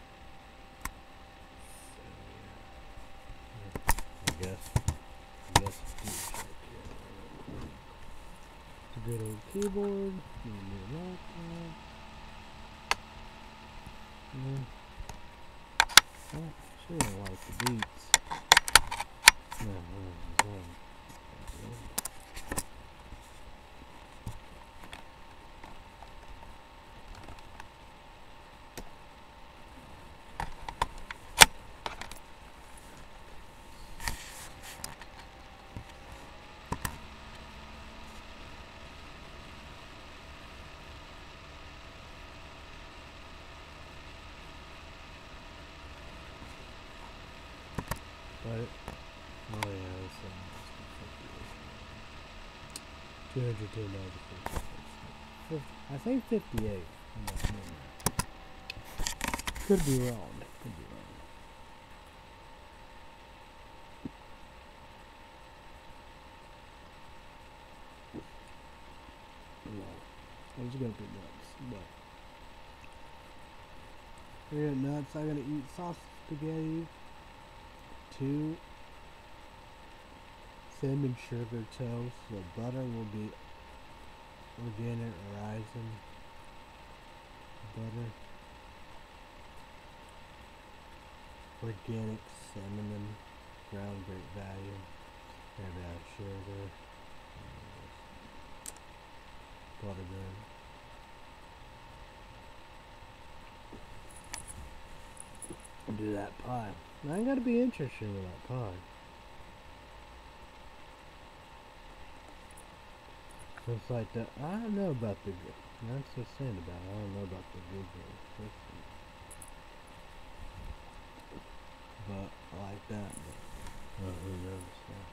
I guess, I guess it's check here. It's a good old keyboard, new laptop. Yeah. Oh, sure I like the beats. No, no, no, no. But, oh yeah, that's um, two hundred ten dollars. I think fifty-eight. No, no, no. Could be wrong. Could be wrong. No, it's gonna be nuts. But I got nuts. I gotta eat sausage spaghetti. Two cinnamon sugar toast. The butter will be organic horizon butter. Organic cinnamon, ground grape value. Add out sugar. Butter good. Do that pie. I gotta be interested with that pie. So it's like that. I don't know about the. That's the thing about it. I don't know about the Google system. But I like that. But uh, who knows?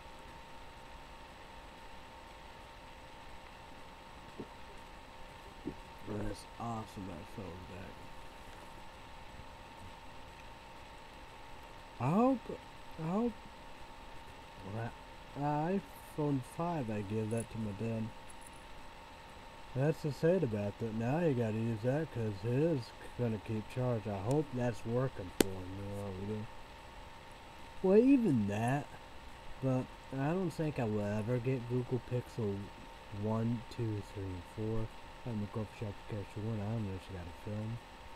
So. That's awesome. That phone back. I hope, I hope, that iPhone five, I give that to my dad. That's the sad about that. Now you gotta use that because it is gonna keep charged. I hope that's working for him. You know what we do? Well, even that, but I don't think I will ever get Google Pixel one, two, three, four. I'm gonna go shop to catch one. I don't know if she got a film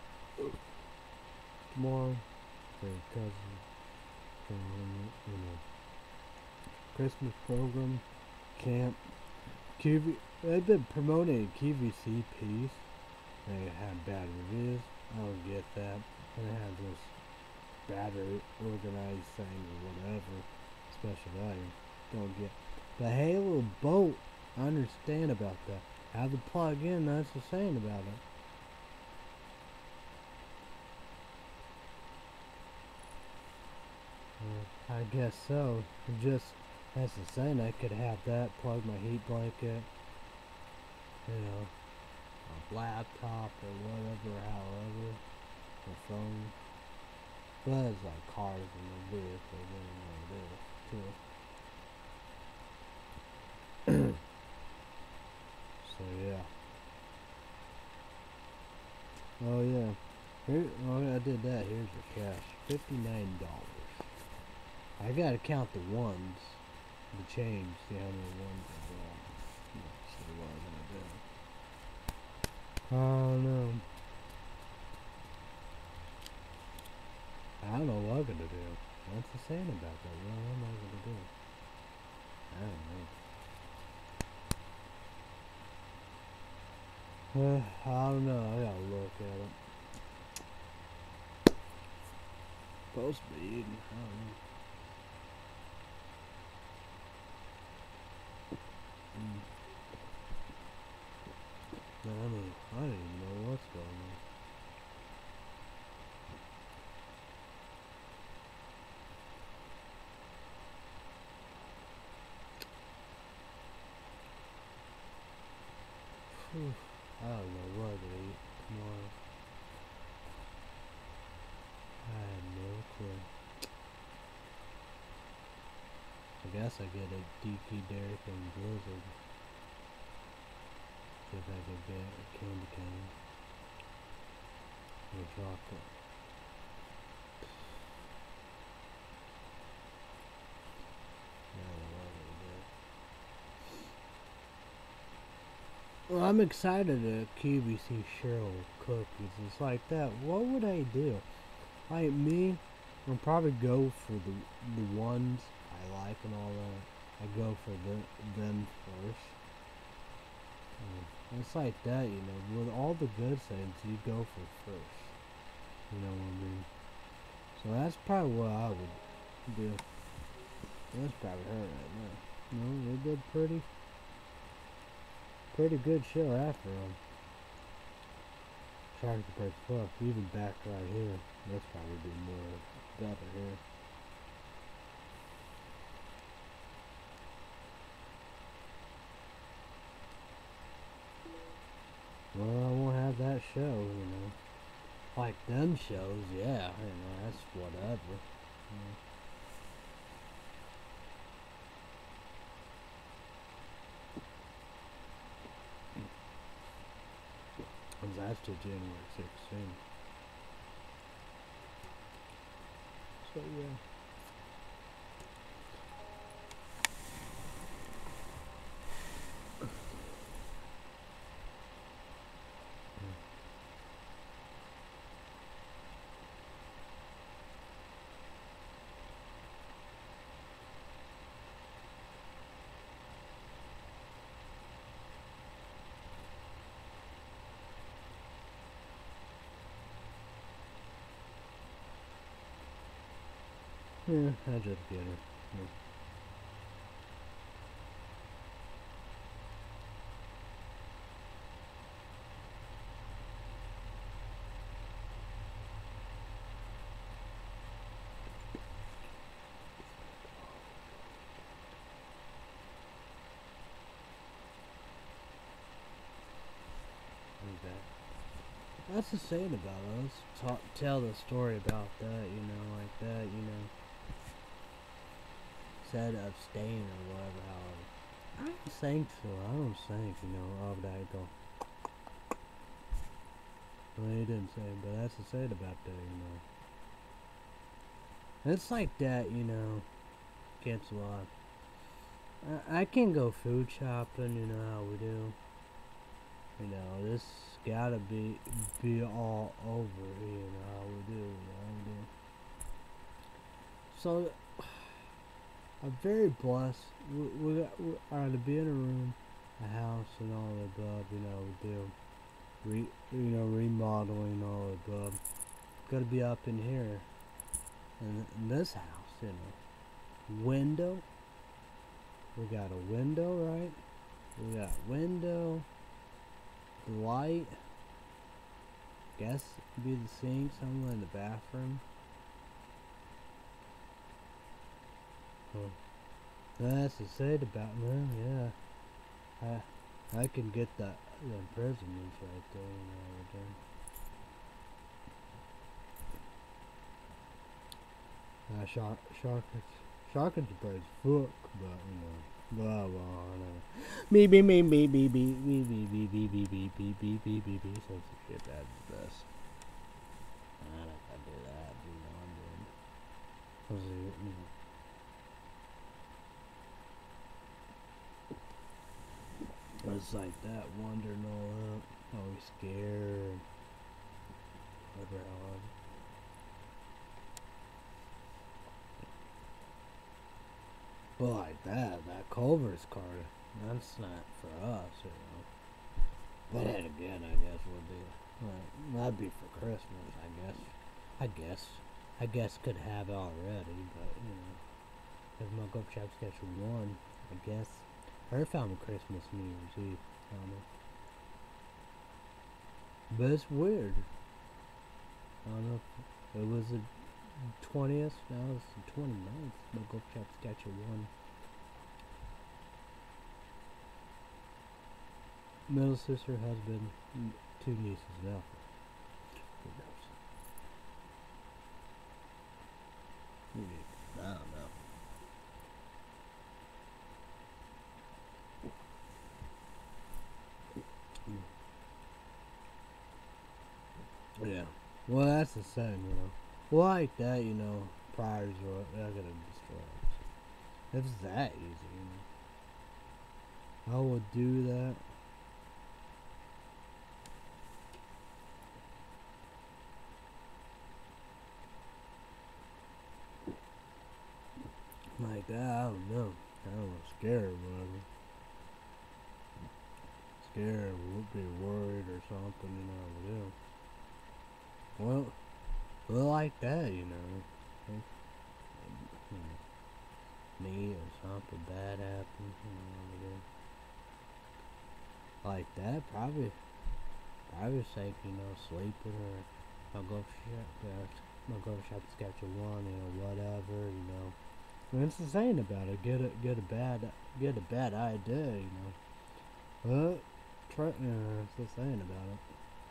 tomorrow for your cousin. You know, Christmas program, camp, Q V. They've been promoting a Q V C piece. They had bad reviews. I don't get that. They have this battery organized thing or whatever, special value. Don't get the Halo boat. I understand about that. How to plug in? That's the same about it. I guess so. Just that's the same. I could have that, plug my heat blanket, you know, a laptop or whatever, however, the phone. But it's like cars in the vehicle, you know what it is, too. So yeah. Oh yeah. Here, oh, I did that. Here's your cash. Fifty-nine dollars. I gotta count the ones, the change, see how many ones I got. Let's see what I'm gonna do. I don't know. I don't know what I'm gonna do. What's the saying about that? What am I gonna do? I don't know. Uh, I don't know. I gotta look at it. supposed to be eating. I don't know. Mm. No, I mean, I don't even know what's going on. Whew. I don't know what to eat tomorrow. I have no clue. I guess I get a D K Derrick and Blizzard. See if I could get a candy cane or chocolate. I don't know what to do. Well, I'm excited at Q V C Cheryl cookies. It's like that. What would I do? Like me, I'll probably go for the the ones I like and all that. I go for the, them first. Um, it's like that, you know. With all the good things, you go for first. You know what I mean? So that's probably what I would do. That's probably her right now. No, they did pretty, pretty good show after all. Trying to play fuck, even back right here. That's probably be more better here. Well, I won't have that show, you know. Like them shows, yeah, you know, that's whatever. You know. That's till January sixteenth. So yeah. Yeah, I just get it. Yeah. That's the saying about us. Talk, tell the story about that, you know, like that, you know. Instead of staying or whatever, however. I don't think so. I don't think, you know, of that go. Well, he didn't say, but that's the saying about that, you know. It's like that, you know. Gets a lot. I, I can go food shopping, you know how we do. You know, this gotta be be all over here, you know how we do, you know how we do. So, I'm very blessed. We, we, got, we are to be in a room, a house, and all the above, you know, we do. Re, you know, remodeling all the above. Gotta be up in here. In, in this house, you know. Window. We got a window, right? We got window. Light. Guess it'd be the sink somewhere in the bathroom. Oh. That's the said about well, yeah. I I can get the the imprisonments right there and everything. Uh, shock shockers shockers are fuck, but you know. Blah blah blah. Me me me me me me me me me me me me me me me me me so shit that's the best. I don't know if I do that, you know I'm doing. Cause you know. It's like that, wandering all up, always scared. Whatever how Well, like that, that Culver's card, that's not for us, you know. But then again, I guess would be, like, that'd be for Christmas, I guess. I guess. I guess could have it already, but you know, if my Gulf Shop schedule one, I guess her found Christmas, New Year's Eve. I don't know. But it's weird. I don't know if it was the twentieth, now it's the twenty-ninth. My Gulf Shop schedule one. Middle sister, husband, two nieces now. Who knows? I don't know. Yeah. Well, that's the same, you know. Well, like that, you know, priors are they're gonna destroy us. If it's that easy, you know. I would do that. Like that, I don't know. I don't know, scared or whatever. Scared, would be worried or something, you know, yeah. Well, well, like that, you know. If, you know, me or something bad happens, you know, yeah. Like that, probably, probably safe, you know, sleeping or my Gulf Shop, uh, my Gulf Shop schedule one, you know, whatever, you know. And it's the saying about it. Get a get a bad get a bad idea, you know. But try, you know, it's the saying about it.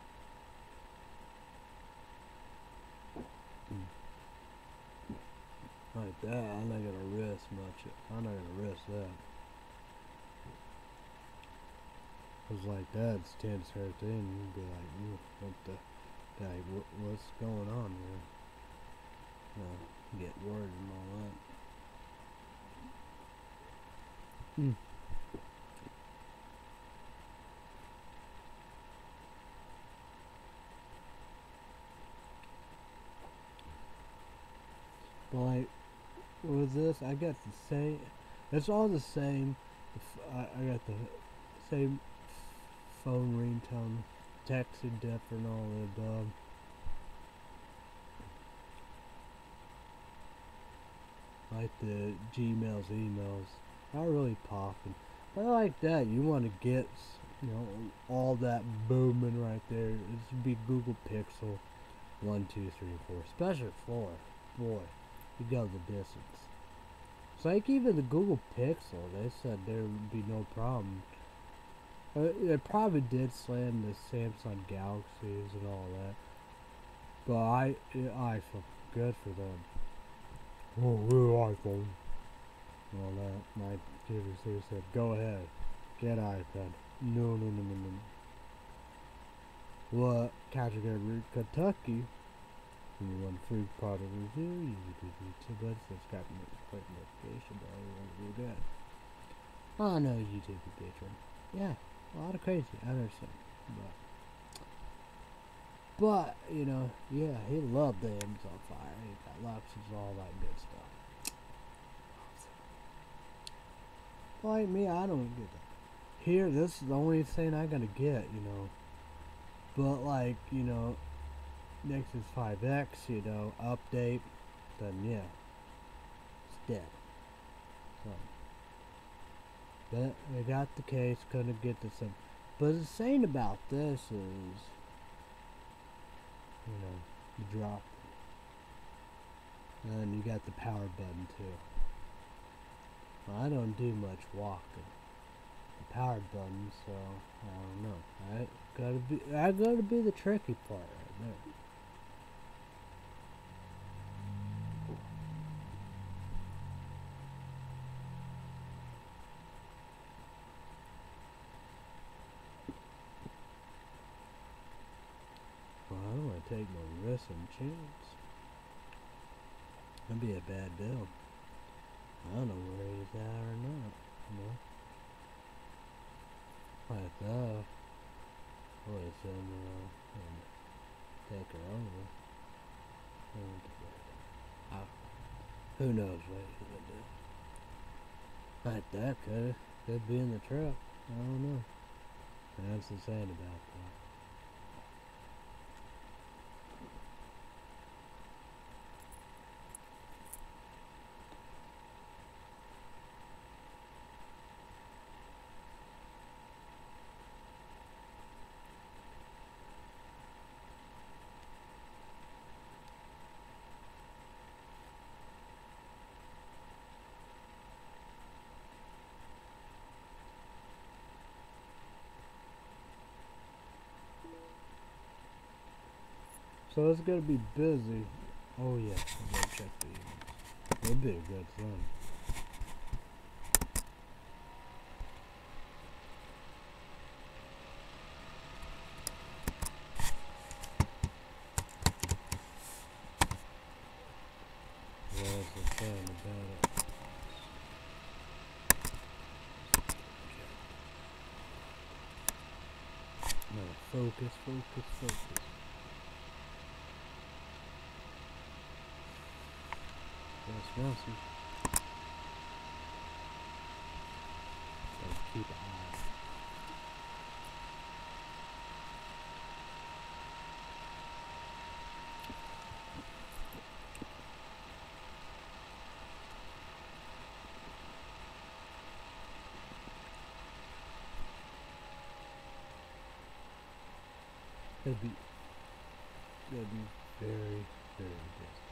Mm. Like that, I'm not gonna risk much. I'm not gonna risk that. Cause like that, it's ten to thirteen. You'd be like, mm, what the, like, what, what's going on here? You know, get worried and all that. Hmm. But like, with this, I got the same. It's all the same. I, I got the same phone ringtone, texting different, all the above. Like the Gmails, emails, not really popping. But like that, you want to get, you know, all that booming right there. It should be Google Pixel one, two, three, four, especially four. Boy, you go the distance. It's like even the Google Pixel, they said there would be no problem. Uh, it probably did slam the Samsung Galaxies and all that, but I, I feel good for them. Oh, real iPhone. And all that. My tutor said, go ahead, get iPad. No, no, no, no, no. What? Category Kentucky. If you want free product review, you can do YouTube, subscribe and click notification bell. You want to do that. Oh no, YouTube and Patreon. Yeah, a lot of crazy. I understand, but but you know, yeah, he loved the Amazon Fire. He got Luxus, all that good stuff. Like me, I don't get that. Here, this is the only thing I gotta get, you know. But like, you know, Nexus five X, you know, update, then yeah, it's dead. So, but I got the case, couldn't get the same. But the thing about this is, you know, you drop it. And you got the power button too. Well, I don't do much walking. The power button, so I don't know. I gotta be, I gotta be the tricky part right there. Well, I don't want to take no risk and chance. That'd be a bad deal. I don't know where he's at or not, you know. Like that. Boy, it's him, you know, and take her over. And, I, who knows what he's gonna do. Like that could, could be in the truck. I don't know. And that's the sad about that. So it's gonna be busy. Oh yeah, I gotta check the emails. It'll be a good thing. What's the thing about it? No, focus, focus, focus. Yes, Nelson. Gotta keep an eye. It'd be, it'd be very, very busy.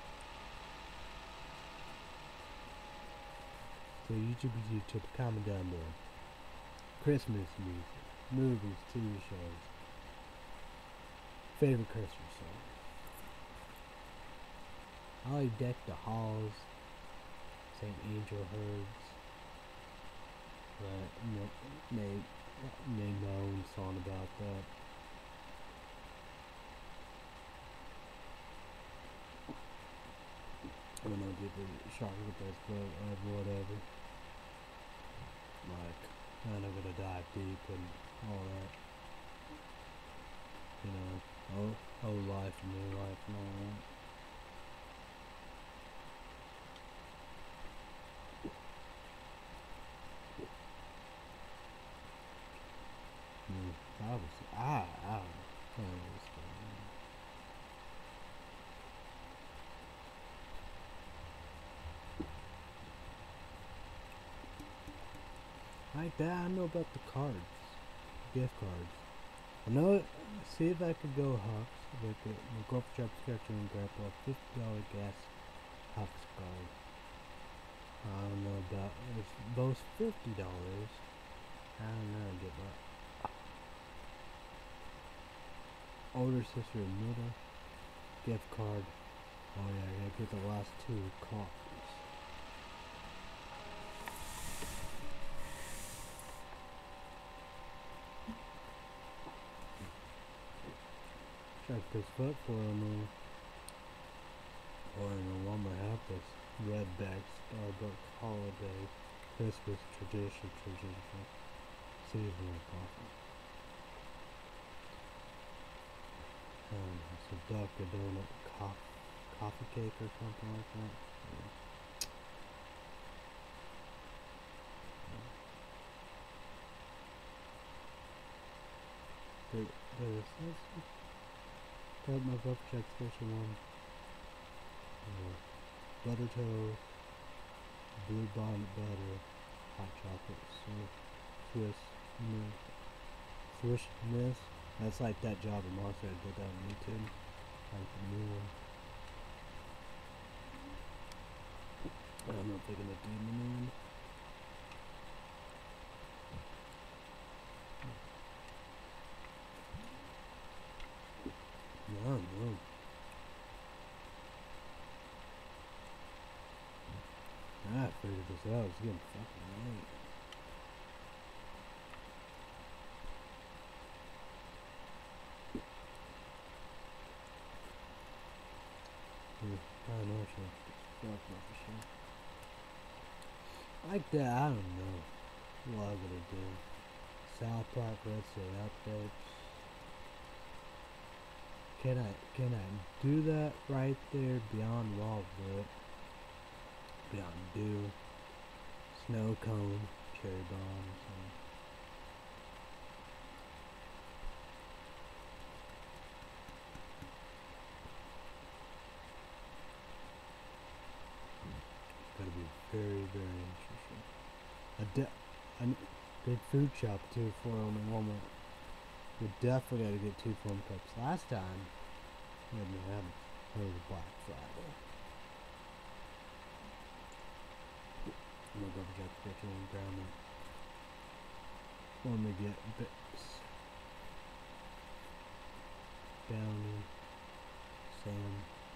So YouTube, YouTube, comment down below. Christmas music, movies, T V shows, favorite Christmas song. I like Deck the Halls, Saint Angel Herds. But you know, made made my own song about that. I don't know, get the shark with that boat or whatever. Like, I'm not gonna dive deep and all that. You know, old, old life and new life and all that. Mm, I was, I, I don't know. I don't know what's going on. Like that, I know about the cards, gift cards. I know it. See if I could go Hux with it. We'll go for subscription and grab a fifty dollar gas Hux card. I don't know about if those fifty dollars. I don't know. Get that. Older sister Anita gift card. Oh yeah, I gotta get the last two cards. Check this foot for me. Or in a Walmart have this Redback Starbucks holiday Christmas tradition tradition seasonal coffee. Um, it's a Dunkin' Donut coffee, coffee cake or something like that. Yeah. There, there's this. Got my buff check special one. Uh, butter toast, blue bonnet butter, hot chocolate, so Swiss miss. Swiss miss. That's like that Java monster I did on YouTube. Like the new one. I don't know if they're gonna do the new one. No, no. I figured this out. It's getting fucking late. Yeah, I don't know. Sure. Fuck no for sure. Like that, I don't know. What I'm gonna do. South Park, let's say updates. Can I can I do that right there beyond wall bit? Beyond dew, snow cone, cherry bombs, and it's gonna be very very interesting. A de a good food shop too for on the Walmart. We definitely got to get two foam cups. Last time we didn't have them. It was Black Friday. I'm gonna go for Jack Picture and grab them. When we get bits. Bounty. Sam.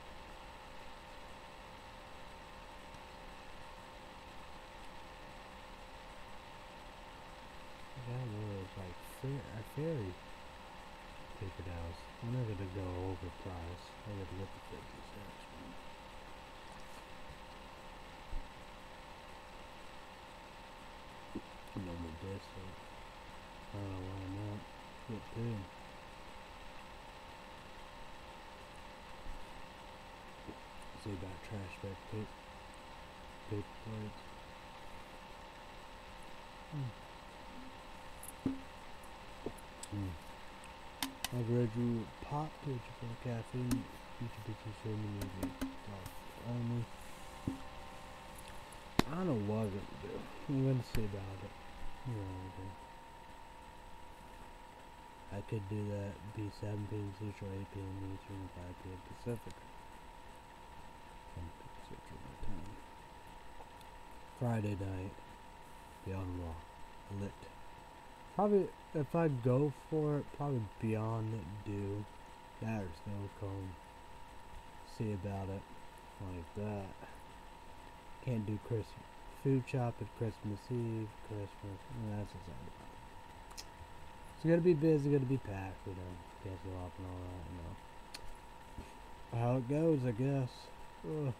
That was like fair, a fairy ticket house. I'm not gonna go overpriced. I gotta get the fifty cents one. No more distance. I don't know why I'm not. Get paid. See about trash bag pick. Paper plates. Hmm. Hmm. I've read you pop picture for caffeine. Future pictures streaming music. Only. I don't know what I'm gonna do. I'm gonna see about it. You know what I'm gonna do. I could do that. Be seven p m Central, eight p m Eastern, and five p m Pacific. Central my time. Friday night. Beyond Raw. Lit. Probably, if I go for it, probably Beyond Due. That or Snow Cone. See about it. Like that. Can't do Christmas. Food shop at Christmas Eve. Christmas. And that's just all about it. It's gonna be busy, gonna be packed, you know. Cancel off and all that, you know. How it goes, I guess. Ugh.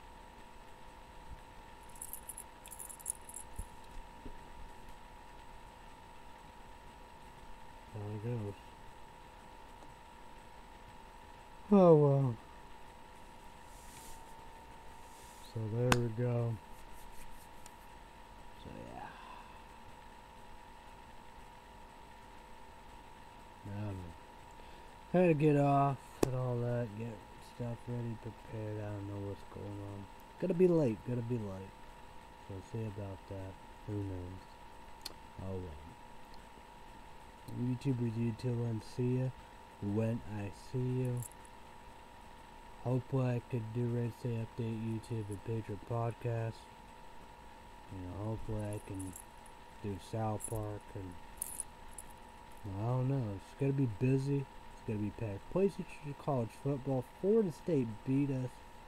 How it goes. Oh well. So there we go. So yeah. Now I gotta get off and all that, get stuff ready, prepared. I don't know what's going on. Gonna be late, gonna be late. So see about that. Who knows? Oh well. YouTubers, you till then, see ya. When I see you. Hopefully I could do Red State Update YouTube and Patreon podcast. You know, hopefully I can do South Park and I don't know. It's gonna be busy. It's gonna be packed. Place Teacher College football. Florida State beat us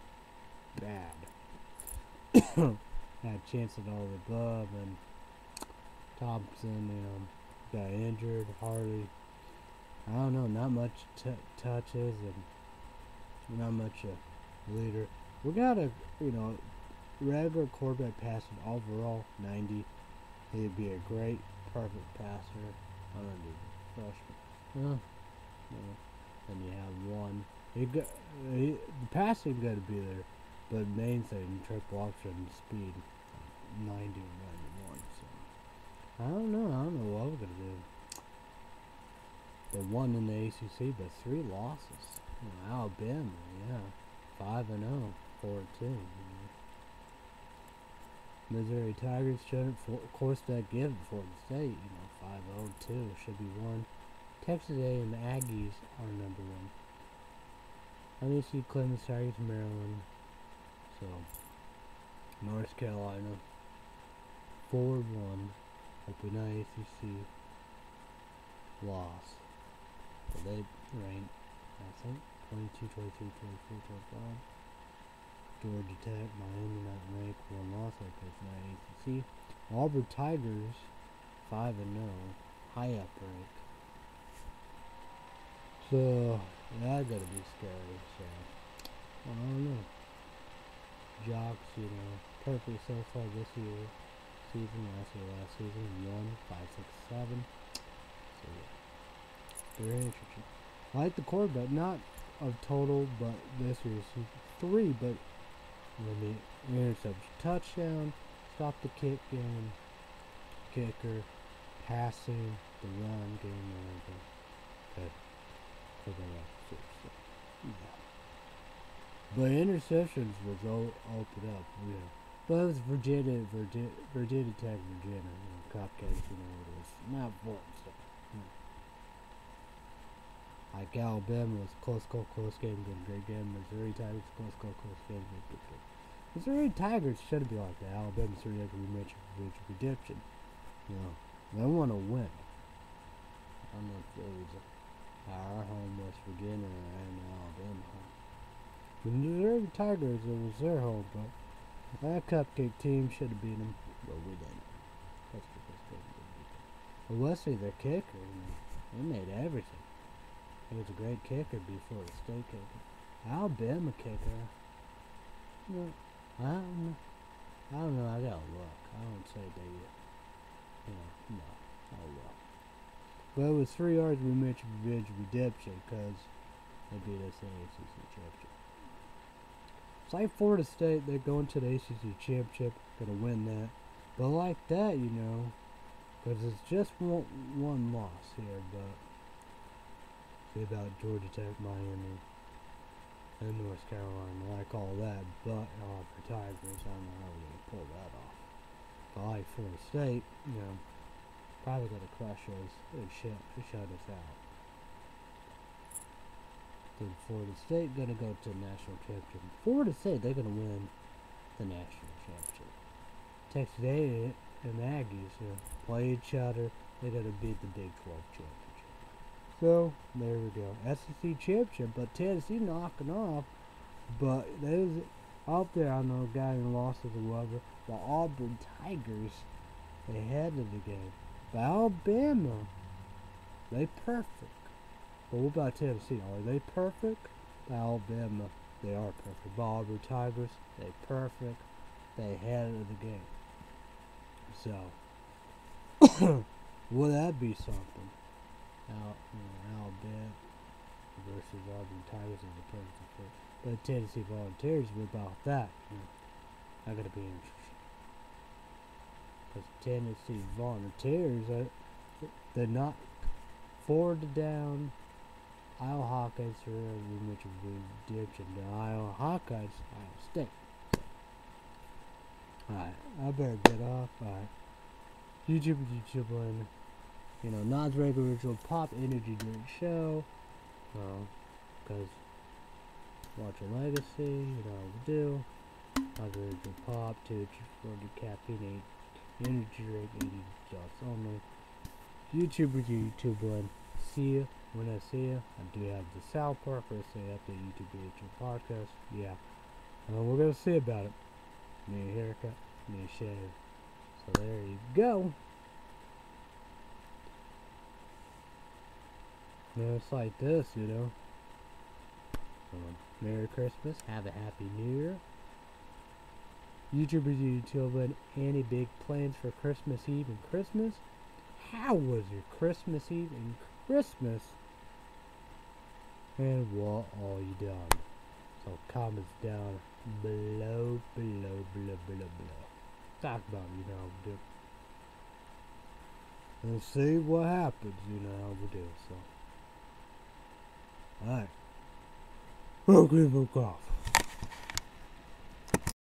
bad. Had a chance at all the above, and Thompson, you know, got injured. Harley, I don't know. Not much t touches and not much a leader. We got a, you know, regular quarterback passing overall ninety. He'd be a great, perfect passer. I don't know, freshman. Uh, yeah. And you have one. He got, he, the passing got to be there, but main thing, triple option speed, ninety and ninety-one. So I don't know. I don't know what we're gonna do. They won in the A C C, but three losses. You know, Alabama, yeah, five and zero, four two. You know. Missouri Tigers shouldn't, of course, that give Florida State. You know, five zero two should be one. Texas A and M Aggies are number one. N B C Clemson Tigers, Maryland. So North Carolina, four one. Hopefully not A C C. Loss. But they ranked, I think, twenty-two, twenty-three, twenty-four, twenty-five. Georgia Tech, Miami not ranked, one loss, like that's not A C C. Auburn Tigers, five and zero, high up rank. So that's gotta be scary. So I don't know. Jocks, you know, perfect so far this year. Season, last year, last season, one, five, six, seven. So yeah, very interesting. I like the quarterback, not of total, but this year's three, but I mean, interception, touchdown, stop the kick game, kicker, passing, the run game, and everything. Okay. For the rest, so, so, yeah. But interceptions was all open up, yeah. But it was Virginia, Virginia, Virginia Tech, Virginia, you know, cupcakes, you know, it was not important stuff. You know. Like Alabama was close call, close game, good, great game. Missouri Tigers, close call, close game, good, good, good. Missouri Tigers shouldn't be like that. Alabama, Missouri, rematch, rematch, redemption. You know, they want to win. I don't know if it was our home, West Virginia, or Alabama home. The Missouri Tigers, it was their home, but that Cupcake team should have beat them, but we didn't. That's because they didn't beat them. But Wesley, their kicker, you know, he made everything. He was a great kicker before the state kicker. Alabama kicker. You know, I don't know. I don't know. I gotta look. I don't say they, you know, no. I'll look. But it was three yards we mentioned Ridge Redemption because they beat us in the A C C championship. It's like Florida State, they're going to the A C C championship, gonna win that. But like that, you know, because it's just one, one loss here, but see about Georgia Tech, Miami, and North Carolina, like all that, but uh, for Tigers, I don't know how we're gonna pull that off. But like Florida State, you know, probably gonna crush us and shut, shut us out. Then Florida State gonna go to the national championship. Florida State, they're gonna win the national championship. Texas A and M and Aggies, you know, play each other. They're gonna beat the Big twelve championship. So there we go, S E C championship. But Tennessee knocking off. But there's out there, I know a guy who lost to whoever. The Auburn Tigers, they head of the game. But Alabama, they perfect. But what about Tennessee? Are they perfect? Alabama, they are perfect. But Auburn Tigers, they perfect. They head of the game. So, would that be something? Al, you know, Alabama versus Auburn Tigers is a perfect. But Tennessee Volunteers, what about that? You know, I gotta be interesting. Because Tennessee Volunteers, uh, they're not forward down. Iowa Hawkeyes are we mentioned redemption. The Iowa Hawkeyes, Iowa State. Alright, I better get off. Alright. YouTube, YouTube, and you know, Nas regular original pop energy drink show. Well, because watch a legacy, you know how we do. Nas original pop, two for the caffeine, eight energy drink, eighty shots only. YouTubers, YouTube one. See you when I see you. I do have the South Park for say up the YouTube B H O podcast. Yeah. And we're gonna see about it. New haircut, new shave. So there you go. Now it's like this, you know. Um, Merry Christmas. Have a Happy New Year. YouTubers, YouTube, any big plans for Christmas Eve and Christmas? How was your Christmas Eve and Christmas? And what all you done? So comments down below, below, below, below, below. Talk about it, you know how we do. And see what happens, you know how we do. So, alright. Okay, fuck off.